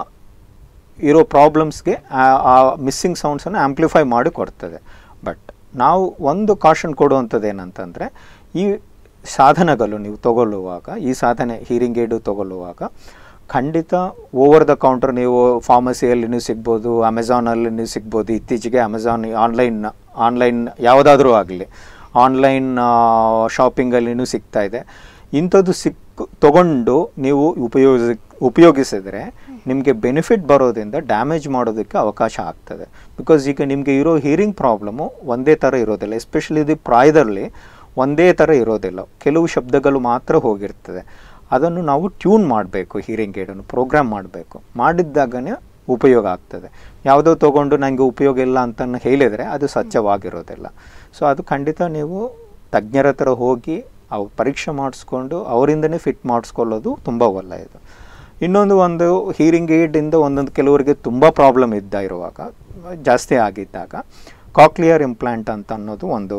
ಇರೋ ಪ್ರಾಬ್ಲಮ್ಸ್ಗೆ ಆ ಮಿಸ್ಸಿಂಗ್ ಸೌಂಡ್ಸನ್ನು ಆ್ಯಂಪ್ಲಿಫೈ ಮಾಡಿ ಕೊಡ್ತದೆ. ಬಟ್ ನಾವು ಒಂದು ಕಾಷನ್ ಕೊಡುವಂಥದ್ದು ಏನಂತಂದರೆ ಈ ಸಾಧನಗಳು ನೀವು ತಗೊಳ್ಳುವಾಗ, ಈ ಸಾಧನೆ ಹೀರಿಂಗ್ ಏಡು ತಗೊಳ್ಳುವಾಗ ಖಂಡಿತ ಓವರ್ ದ ಕೌಂಟರ್ ನೀವು ಫಾರ್ಮಸಿಯಲ್ಲಿ ನೀವು ಸಿಗ್ಬೋದು, ಅಮೆಝಾನಲ್ಲಿ ನೀವು ಸಿಗ್ಬೋದು. ಇತ್ತೀಚೆಗೆ ಅಮೆಝಾನ್ ಆನ್ಲೈನ್ ಆನ್ಲೈನ್ ಯಾವುದಾದ್ರೂ ಆಗಲಿ ಆನ್ಲೈನ್ ಶಾಪಿಂಗಲ್ಲಿನೂ ಸಿಗ್ತಾ ಇದೆ. ಇಂಥದ್ದು ಸಿಕ್ಕು ತೊಗೊಂಡು ನೀವು ಉಪಯೋಗಿಸ ಉಪಯೋಗಿಸಿದರೆ ನಿಮಗೆ ಬೆನಿಫಿಟ್ ಬರೋದ್ರಿಂದ ಡ್ಯಾಮೇಜ್ ಮಾಡೋದಕ್ಕೆ ಅವಕಾಶ ಆಗ್ತದೆ. ಬಿಕಾಸ್ ಈಗ ನಿಮಗೆ ಇರೋ ಹೀರಿಂಗ್ ಪ್ರಾಬ್ಲಮ್ಮು ಒಂದೇ ಥರ ಇರೋದಿಲ್ಲ. ಎಸ್ಪೆಷಲಿ ಇದು ಪ್ರಾಯದಲ್ಲಿ ಒಂದೇ ಥರ ಇರೋದಿಲ್ಲ, ಕೆಲವು ಶಬ್ದಗಳು ಮಾತ್ರ ಹೋಗಿರ್ತದೆ. ಅದನ್ನು ನಾವು ಟ್ಯೂನ್ ಮಾಡಬೇಕು, ಹೀರಿಂಗ್ ಏಡನ್ನು ಪ್ರೋಗ್ರಾಮ್ ಮಾಡಬೇಕು. ಮಾಡಿದ್ದಾಗನೇ ಉಪಯೋಗ ಆಗ್ತದೆ. ಯಾವುದೋ ತೊಗೊಂಡು ನನಗೆ ಉಪಯೋಗ ಇಲ್ಲ ಅಂತ ಹೇಳಿದರೆ ಅದು ಸ್ವಚ್ಛವಾಗಿರೋದಿಲ್ಲ. ಸೊ ಅದು ಖಂಡಿತ ನೀವು ತಜ್ಞರ ಹತ್ರ ಹೋಗಿ ಅವು ಪರೀಕ್ಷೆ ಮಾಡಿಸ್ಕೊಂಡು ಅವರಿಂದನೇ ಫಿಟ್ ಮಾಡಿಸ್ಕೊಳ್ಳೋದು ತುಂಬ ಒಳ್ಳೆಯದು. ಇನ್ನೊಂದು ಒಂದು ಹೀರಿಂಗ್ ಏಡಿಂದ ಒಂದೊಂದು ಕೆಲವರಿಗೆ ತುಂಬ ಪ್ರಾಬ್ಲಮ್ ಇದ್ದ ಇರುವಾಗ, ಜಾಸ್ತಿ ಆಗಿದ್ದಾಗ ಕಾಕ್ಲಿಯರ್ ಇಂಪ್ಲಾಂಟ್ ಅಂತ ಅನ್ನೋದು ಒಂದು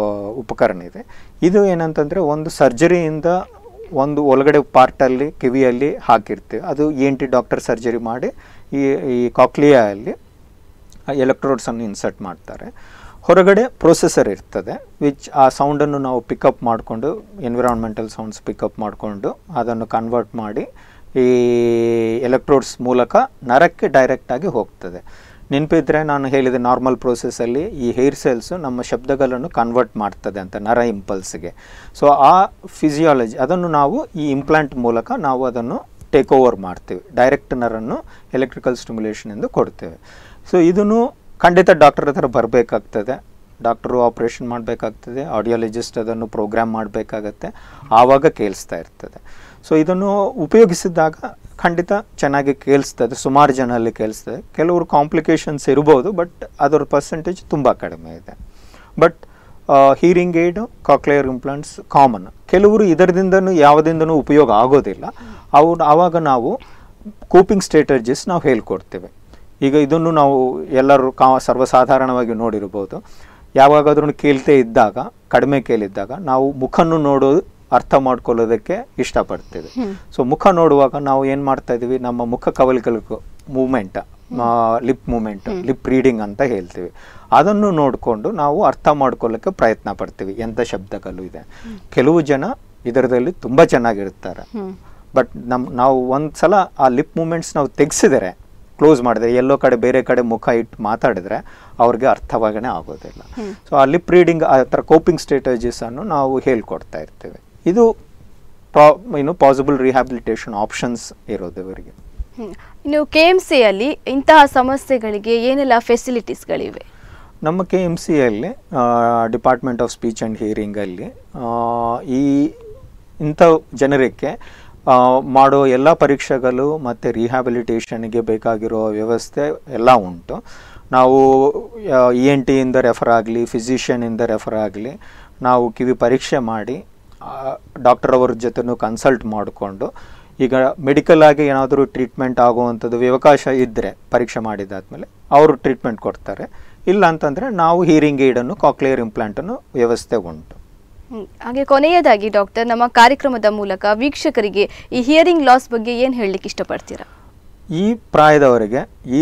ಉಪಕರಣ ಇದೆ. ಇದು ಏನಂತಂದರೆ ಒಂದು ಸರ್ಜರಿಯಿಂದ ಒಂದು ಒಳಗಡೆ ಪಾರ್ಟಲ್ಲಿ ಕಿವಿಯಲ್ಲಿ ಹಾಕಿರ್ತೀವಿ. ಅದು E N T doctor surgery ಮಾಡಿ ಈ ಈ ಕಾಕ್ಲಿಯಲ್ಲಿ ಎಲೆಕ್ಟ್ರೋಡ್ಸನ್ನು ಇನ್ಸರ್ಟ್ ಮಾಡ್ತಾರೆ. ಹೊರಗಡೆ ಪ್ರೊಸೆಸರ್ ಇರ್ತದೆ ವಿಚ್ ಆ ಸೌಂಡನ್ನು ನಾವು ಪಿಕಪ್ ಮಾಡಿಕೊಂಡು ಎನ್ವಿರಾನ್ಮೆಂಟಲ್ ಸೌಂಡ್ಸ್ ಪಿಕಪ್ ಮಾಡಿಕೊಂಡು ಅದನ್ನು ಕನ್ವರ್ಟ್ ಮಾಡಿ ಈ ಎಲೆಕ್ಟ್ರೋಡ್ಸ್ ಮೂಲಕ ನರಕ್ಕೆ ಡೈರೆಕ್ಟಾಗಿ ಹೋಗ್ತದೆ. ನೆನಪಿದ್ರೆ ನಾನು ಹೇಳಿದೆ ನಾರ್ಮಲ್ ಪ್ರೋಸೆಸ್ಸಲ್ಲಿ ಈ ಹೇರ್ ಸೆಲ್ಸು ನಮ್ಮ ಶಬ್ದಗಳನ್ನು ಕನ್ವರ್ಟ್ ಮಾಡ್ತದೆ ಅಂತ ನರ ಇಂಪಲ್ಸ್ಗೆ. ಸೊ ಆ ಫಿಸಿಯಾಲಜಿ ಅದನ್ನು ನಾವು ಈ ಇಂಪ್ಲಾಂಟ್ ಮೂಲಕ ನಾವು ಅದನ್ನು ಟೇಕ್ ಓವರ್ ಮಾಡ್ತೀವಿ. ಡೈರೆಕ್ಟ್ ನರನ್ನು ಎಲೆಕ್ಟ್ರಿಕಲ್ ಸ್ಟಿಮ್ಯುಲೇಷನಿಂದ ಕೊಡ್ತೇವೆ. ಸೊ ಇದನ್ನು ಖಂಡಿತ ಡಾಕ್ಟರ್ ಹತ್ರ ಬರಬೇಕಾಗ್ತದೆ, ಡಾಕ್ಟರು ಆಪ್ರೇಷನ್ ಮಾಡಬೇಕಾಗ್ತದೆ, ಆಡಿಯಾಲಜಿಸ್ಟ್ ಅದನ್ನು ಪ್ರೋಗ್ರಾಮ್ ಮಾಡಬೇಕಾಗತ್ತೆ, ಆವಾಗ ಕೇಳಿಸ್ತಾ ಇರ್ತದೆ. ಸೊ ಇದನ್ನು ಉಪಯೋಗಿಸಿದಾಗ ಖಂಡಿತ ಚೆನ್ನಾಗಿ ಕೇಳಿಸ್ತದೆ, ಸುಮಾರು ಜನಲ್ಲಿ ಕೇಳಿಸ್ತದೆ. ಕೆಲವರು ಕಾಂಪ್ಲಿಕೇಶನ್ಸ್ ಇರ್ಬೋದು, ಬಟ್ ಅದರ ಪರ್ಸೆಂಟೇಜ್ ತುಂಬ ಕಡಿಮೆ ಇದೆ. But hearing aid, cochlear implants common. ಕೆಲವರು ಇದರಿಂದನೂ ಯಾವುದಿಂದನೂ ಉಪಯೋಗ ಆಗೋದಿಲ್ಲ. ಅವು ಆವಾಗ ನಾವು ಕೋಪಿಂಗ್ ಸ್ಟ್ರಾಟಜಿಸ್ ನಾವು ಹೇಳ್ಕೊಡ್ತೇವೆ. ಈಗ ಇದನ್ನು ನಾವು ಎಲ್ಲರೂ ಕಾ ಸರ್ವಸಾಧಾರಣವಾಗಿ ನೋಡಿರ್ಬೋದು. ಯಾವಾಗಾದ್ರೂ ಕೇಳ್ತೇ ಇದ್ದಾಗ, ಕಡಿಮೆ ಕೇಳಿದ್ದಾಗ ನಾವು ಮುಖನ್ನು ನೋಡೋದು ಅರ್ಥ ಮಾಡ್ಕೊಳ್ಳೋದಕ್ಕೆ ಇಷ್ಟಪಡ್ತೇವೆ. ಸೊ ಮುಖ ನೋಡುವಾಗ ನಾವು ಏನು ಮಾಡ್ತಾ ಇದ್ದೀವಿ, ನಮ್ಮ ಮುಖ ಕವಲುಗಳಿಗೂ movement lip moment, lip reading ಅಂತ ಹೇಳ್ತೀವಿ. ಅದನ್ನು ನೋಡಿಕೊಂಡು ನಾವು ಅರ್ಥ ಮಾಡ್ಕೊಳ್ಳೋಕ್ಕೆ ಪ್ರಯತ್ನ ಪಡ್ತೀವಿ ಎಂಥ ಶಬ್ದಗಳು ಇದೆ. ಕೆಲವು ಜನ ಇದರದಲ್ಲಿ ತುಂಬ ಚೆನ್ನಾಗಿರ್ತಾರೆ, ಬಟ್ ನಮ್ಮ ನಾವು ಒಂದ್ಸಲ ಆ ಲಿಪ್ ಮೂಮೆಂಟ್ಸ್ ನಾವು ತೆಗೆಸಿದರೆ, ಕ್ಲೋಸ್ ಮಾಡಿದ್ರೆ, ಎಲ್ಲೋ ಕಡೆ ಬೇರೆ ಕಡೆ ಮುಖ ಇಟ್ಟು ಮಾತಾಡಿದ್ರೆ ಅವ್ರಿಗೆ ಅರ್ಥವಾಗನೇ ಆಗೋದಿಲ್ಲ. ಸೊ ಆ ಲಿಪ್ ರೀಡಿಂಗ್, ಆ ಥರ ಕೋಪಿಂಗ್ ಸ್ಟ್ರಾಟಜೀಸ್ ಅನ್ನು ನಾವು ಹೇಳ್ಕೊಡ್ತಾ ಇರ್ತೇವೆ. ಇದು ಪ್ರಾ ಏನು ಪಾಸಿಬಲ್ ರಿಹ್ಯಾಬಿಲಿಟೇಷನ್ ಆಪ್ಷನ್ಸ್ ಇರೋದು ಇವರಿಗೆ. ಇನ್ನು ಕೆ ಎಮ್ ಸಿಯಲ್ಲಿ ಇಂತಹ ಸಮಸ್ಯೆಗಳಿಗೆ ಏನೆಲ್ಲ ಫೆಸಿಲಿಟೀಸ್ಗಳಿವೆ? ನಮ್ಮ ಕೆ ಎಮ್ ಸಿಯಲ್ಲಿ ಡಿಪಾರ್ಟ್ಮೆಂಟ್ ಆಫ್ ಸ್ಪೀಚ್ ಆ್ಯಂಡ್ ಹಿಯರಿಂಗಲ್ಲಿ ಈ ಇಂಥ ಜನರಿಗೆ ಮಾಡೋ ಎಲ್ಲ ಪರೀಕ್ಷೆಗಳು ಮತ್ತು ರಿಹ್ಯಾಬಿಲಿಟೇಷನ್ಗೆ ಬೇಕಾಗಿರೋ ವ್ಯವಸ್ಥೆ ಎಲ್ಲ ಉಂಟು. ನಾವು ಇ ಎನ್ ಟಿಯಿಂದ ರೆಫರ್ ಆಗಲಿ, ಫಿಸಿಷಿಯನಿಂದ ರೆಫರ್ ಆಗಲಿ, ನಾವು ಕಿವಿ ಪರೀಕ್ಷೆ ಮಾಡಿ ಡಾಕ್ಟರ್ ಅವ್ರ ಜೊತೆನೂ ಕನ್ಸಲ್ಟ್ ಮಾಡಿಕೊಂಡು, ಈಗ ಮೆಡಿಕಲ್ ಆಗಿ ಏನಾದರೂ ಟ್ರೀಟ್ಮೆಂಟ್ ಆಗುವಂಥದ್ದು ಅವಕಾಶ ಇದ್ದರೆ ಪರೀಕ್ಷೆ ಮಾಡಿದಾದ್ಮೇಲೆ ಅವರು ಟ್ರೀಟ್ಮೆಂಟ್ ಕೊಡ್ತಾರೆ. ಇಲ್ಲ ಅಂತಂದರೆ ನಾವು ಹೀರಿಂಗ್ ಏಡನ್ನು, ಕಾಕ್ಲಿಯರ್ ಇಂಪ್ಲಾಂಟನ್ನು ವ್ಯವಸ್ಥೆ ಉಂಟು. ಹಾಗೆ ಕೊನೆಯದಾಗಿ ಡಾಕ್ಟರ್, ನಮ್ಮ ಕಾರ್ಯಕ್ರಮದ ಮೂಲಕ ವೀಕ್ಷಕರಿಗೆ ಈ ಹಿಯರಿಂಗ್ ಲಾಸ್ ಬಗ್ಗೆ ಏನು ಹೇಳಲಿಕ್ಕೆ ಇಷ್ಟಪಡ್ತೀರಾ? ಈ ಪ್ರಾಯದವರಿಗೆ, ಈ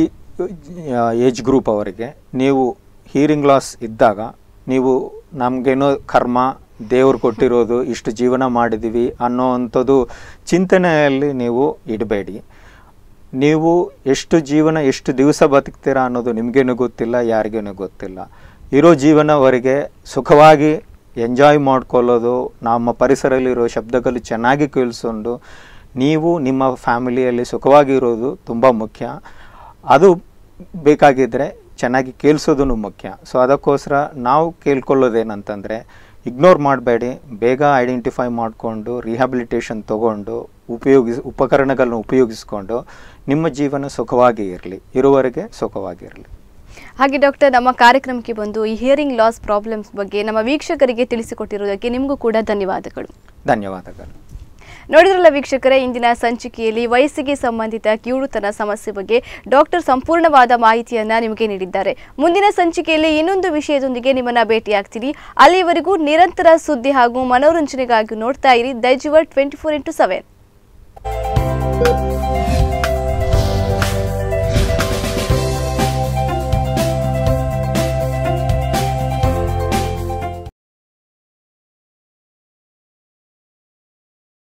ಏಜ್ ಗ್ರೂಪ್ ಅವರಿಗೆ ನೀವು ಹಿಯರಿಂಗ್ ಲಾಸ್ ಇದ್ದಾಗ ನೀವು ನಮಗೇನೋ ಕರ್ಮ, ದೇವ್ರು ಕೊಟ್ಟಿರೋದು, ಇಷ್ಟು ಜೀವನ ಮಾಡಿದ್ದೀವಿ ಅನ್ನೋ ಅಂಥದ್ದು ಚಿಂತನೆಯಲ್ಲಿ ನೀವು ಇಡಬೇಡಿ. ನೀವು ಎಷ್ಟು ಜೀವನ, ಎಷ್ಟು ದಿವಸ ಬದುಕ್ತೀರಾ ಅನ್ನೋದು ನಿಮಗೇನು ಗೊತ್ತಿಲ್ಲ, ಯಾರಿಗೇನು ಗೊತ್ತಿಲ್ಲ. ಇರೋ ಜೀವನವರೆಗೆ ಸುಖವಾಗಿ ಎಂಜಾಯ್ ಮಾಡ್ಕೊಳ್ಳೋದು, ನಮ್ಮ ಪರಿಸರದಲ್ಲಿರೋ ಶಬ್ದಗಳು ಚೆನ್ನಾಗಿ ಕೇಳಿಸ್ಕೊಂಡು ನೀವು ನಿಮ್ಮ ಫ್ಯಾಮಿಲಿಯಲ್ಲಿ ಸುಖವಾಗಿರೋದು ತುಂಬ ಮುಖ್ಯ. ಅದು ಬೇಕಾಗಿದ್ದರೆ ಚೆನ್ನಾಗಿ ಕೇಳಿಸೋದು ಮುಖ್ಯ. ಸೊ ಅದಕ್ಕೋಸ್ಕರ ನಾವು ಕೇಳ್ಕೊಳ್ಳೋದೇನಂತಂದರೆ, ಇಗ್ನೋರ್ ಮಾಡಬೇಡಿ, ಬೇಗ ಐಡೆಂಟಿಫೈ ಮಾಡಿಕೊಂಡು ರಿಹ್ಯಾಬಿಲಿಟೇಷನ್ ತೊಗೊಂಡು ಉಪಯೋಗಿಸ್ ಉಪಕರಣಗಳನ್ನ ಉಪಯೋಗಿಸ್ಕೊಂಡು ನಿಮ್ಮ ಜೀವನ ಸುಖವಾಗಿ ಇರಲಿ, ಇರುವವರೆಗೆ ಸುಖವಾಗಿರಲಿ. ಹಾಗೆ ಡಾಕ್ಟರ್, ನಮ್ಮ ಕಾರ್ಯಕ್ರಮಕ್ಕೆ ಬಂದು ಈ ಹಿಯರಿಂಗ್ ಲಾಸ್ ಪ್ರಾಬ್ಲಮ್ಸ್ ಬಗ್ಗೆ ನಮ್ಮ ವೀಕ್ಷಕರಿಗೆ ತಿಳಿಸಿಕೊಟ್ಟಿರುವುದಕ್ಕೆ ನಿಮಗೂ ಕೂಡ ಧನ್ಯವಾದಗಳು. ಧನ್ಯವಾದಗಳು. ನೋಡಿದ್ರಲ್ಲ ವೀಕ್ಷಕರೇ, ಇಂದಿನ ಸಂಚಿಕೆಯಲ್ಲಿ ವಯಸ್ಸಿಗೆ ಸಂಬಂಧಿತ ಕಿವುಡುತನ ಸಮಸ್ಯೆ ಬಗ್ಗೆ ಡಾಕ್ಟರ್ ಸಂಪೂರ್ಣವಾದ ಮಾಹಿತಿಯನ್ನ ನಿಮಗೆ ನೀಡಿದ್ದಾರೆ. ಮುಂದಿನ ಸಂಚಿಕೆಯಲ್ಲಿ ಇನ್ನೊಂದು ವಿಷಯದೊಂದಿಗೆ ನಿಮ್ಮನ್ನ ಭೇಟಿಯಾಗ್ತೀನಿ. ಅಲ್ಲಿಯವರೆಗೂ ನಿರಂತರ ಸುದ್ದಿ ಹಾಗೂ ಮನೋರಂಜನೆಗಾಗಿ ನೋಡ್ತಾ ಇರಿ Daijiworld twenty four into seven.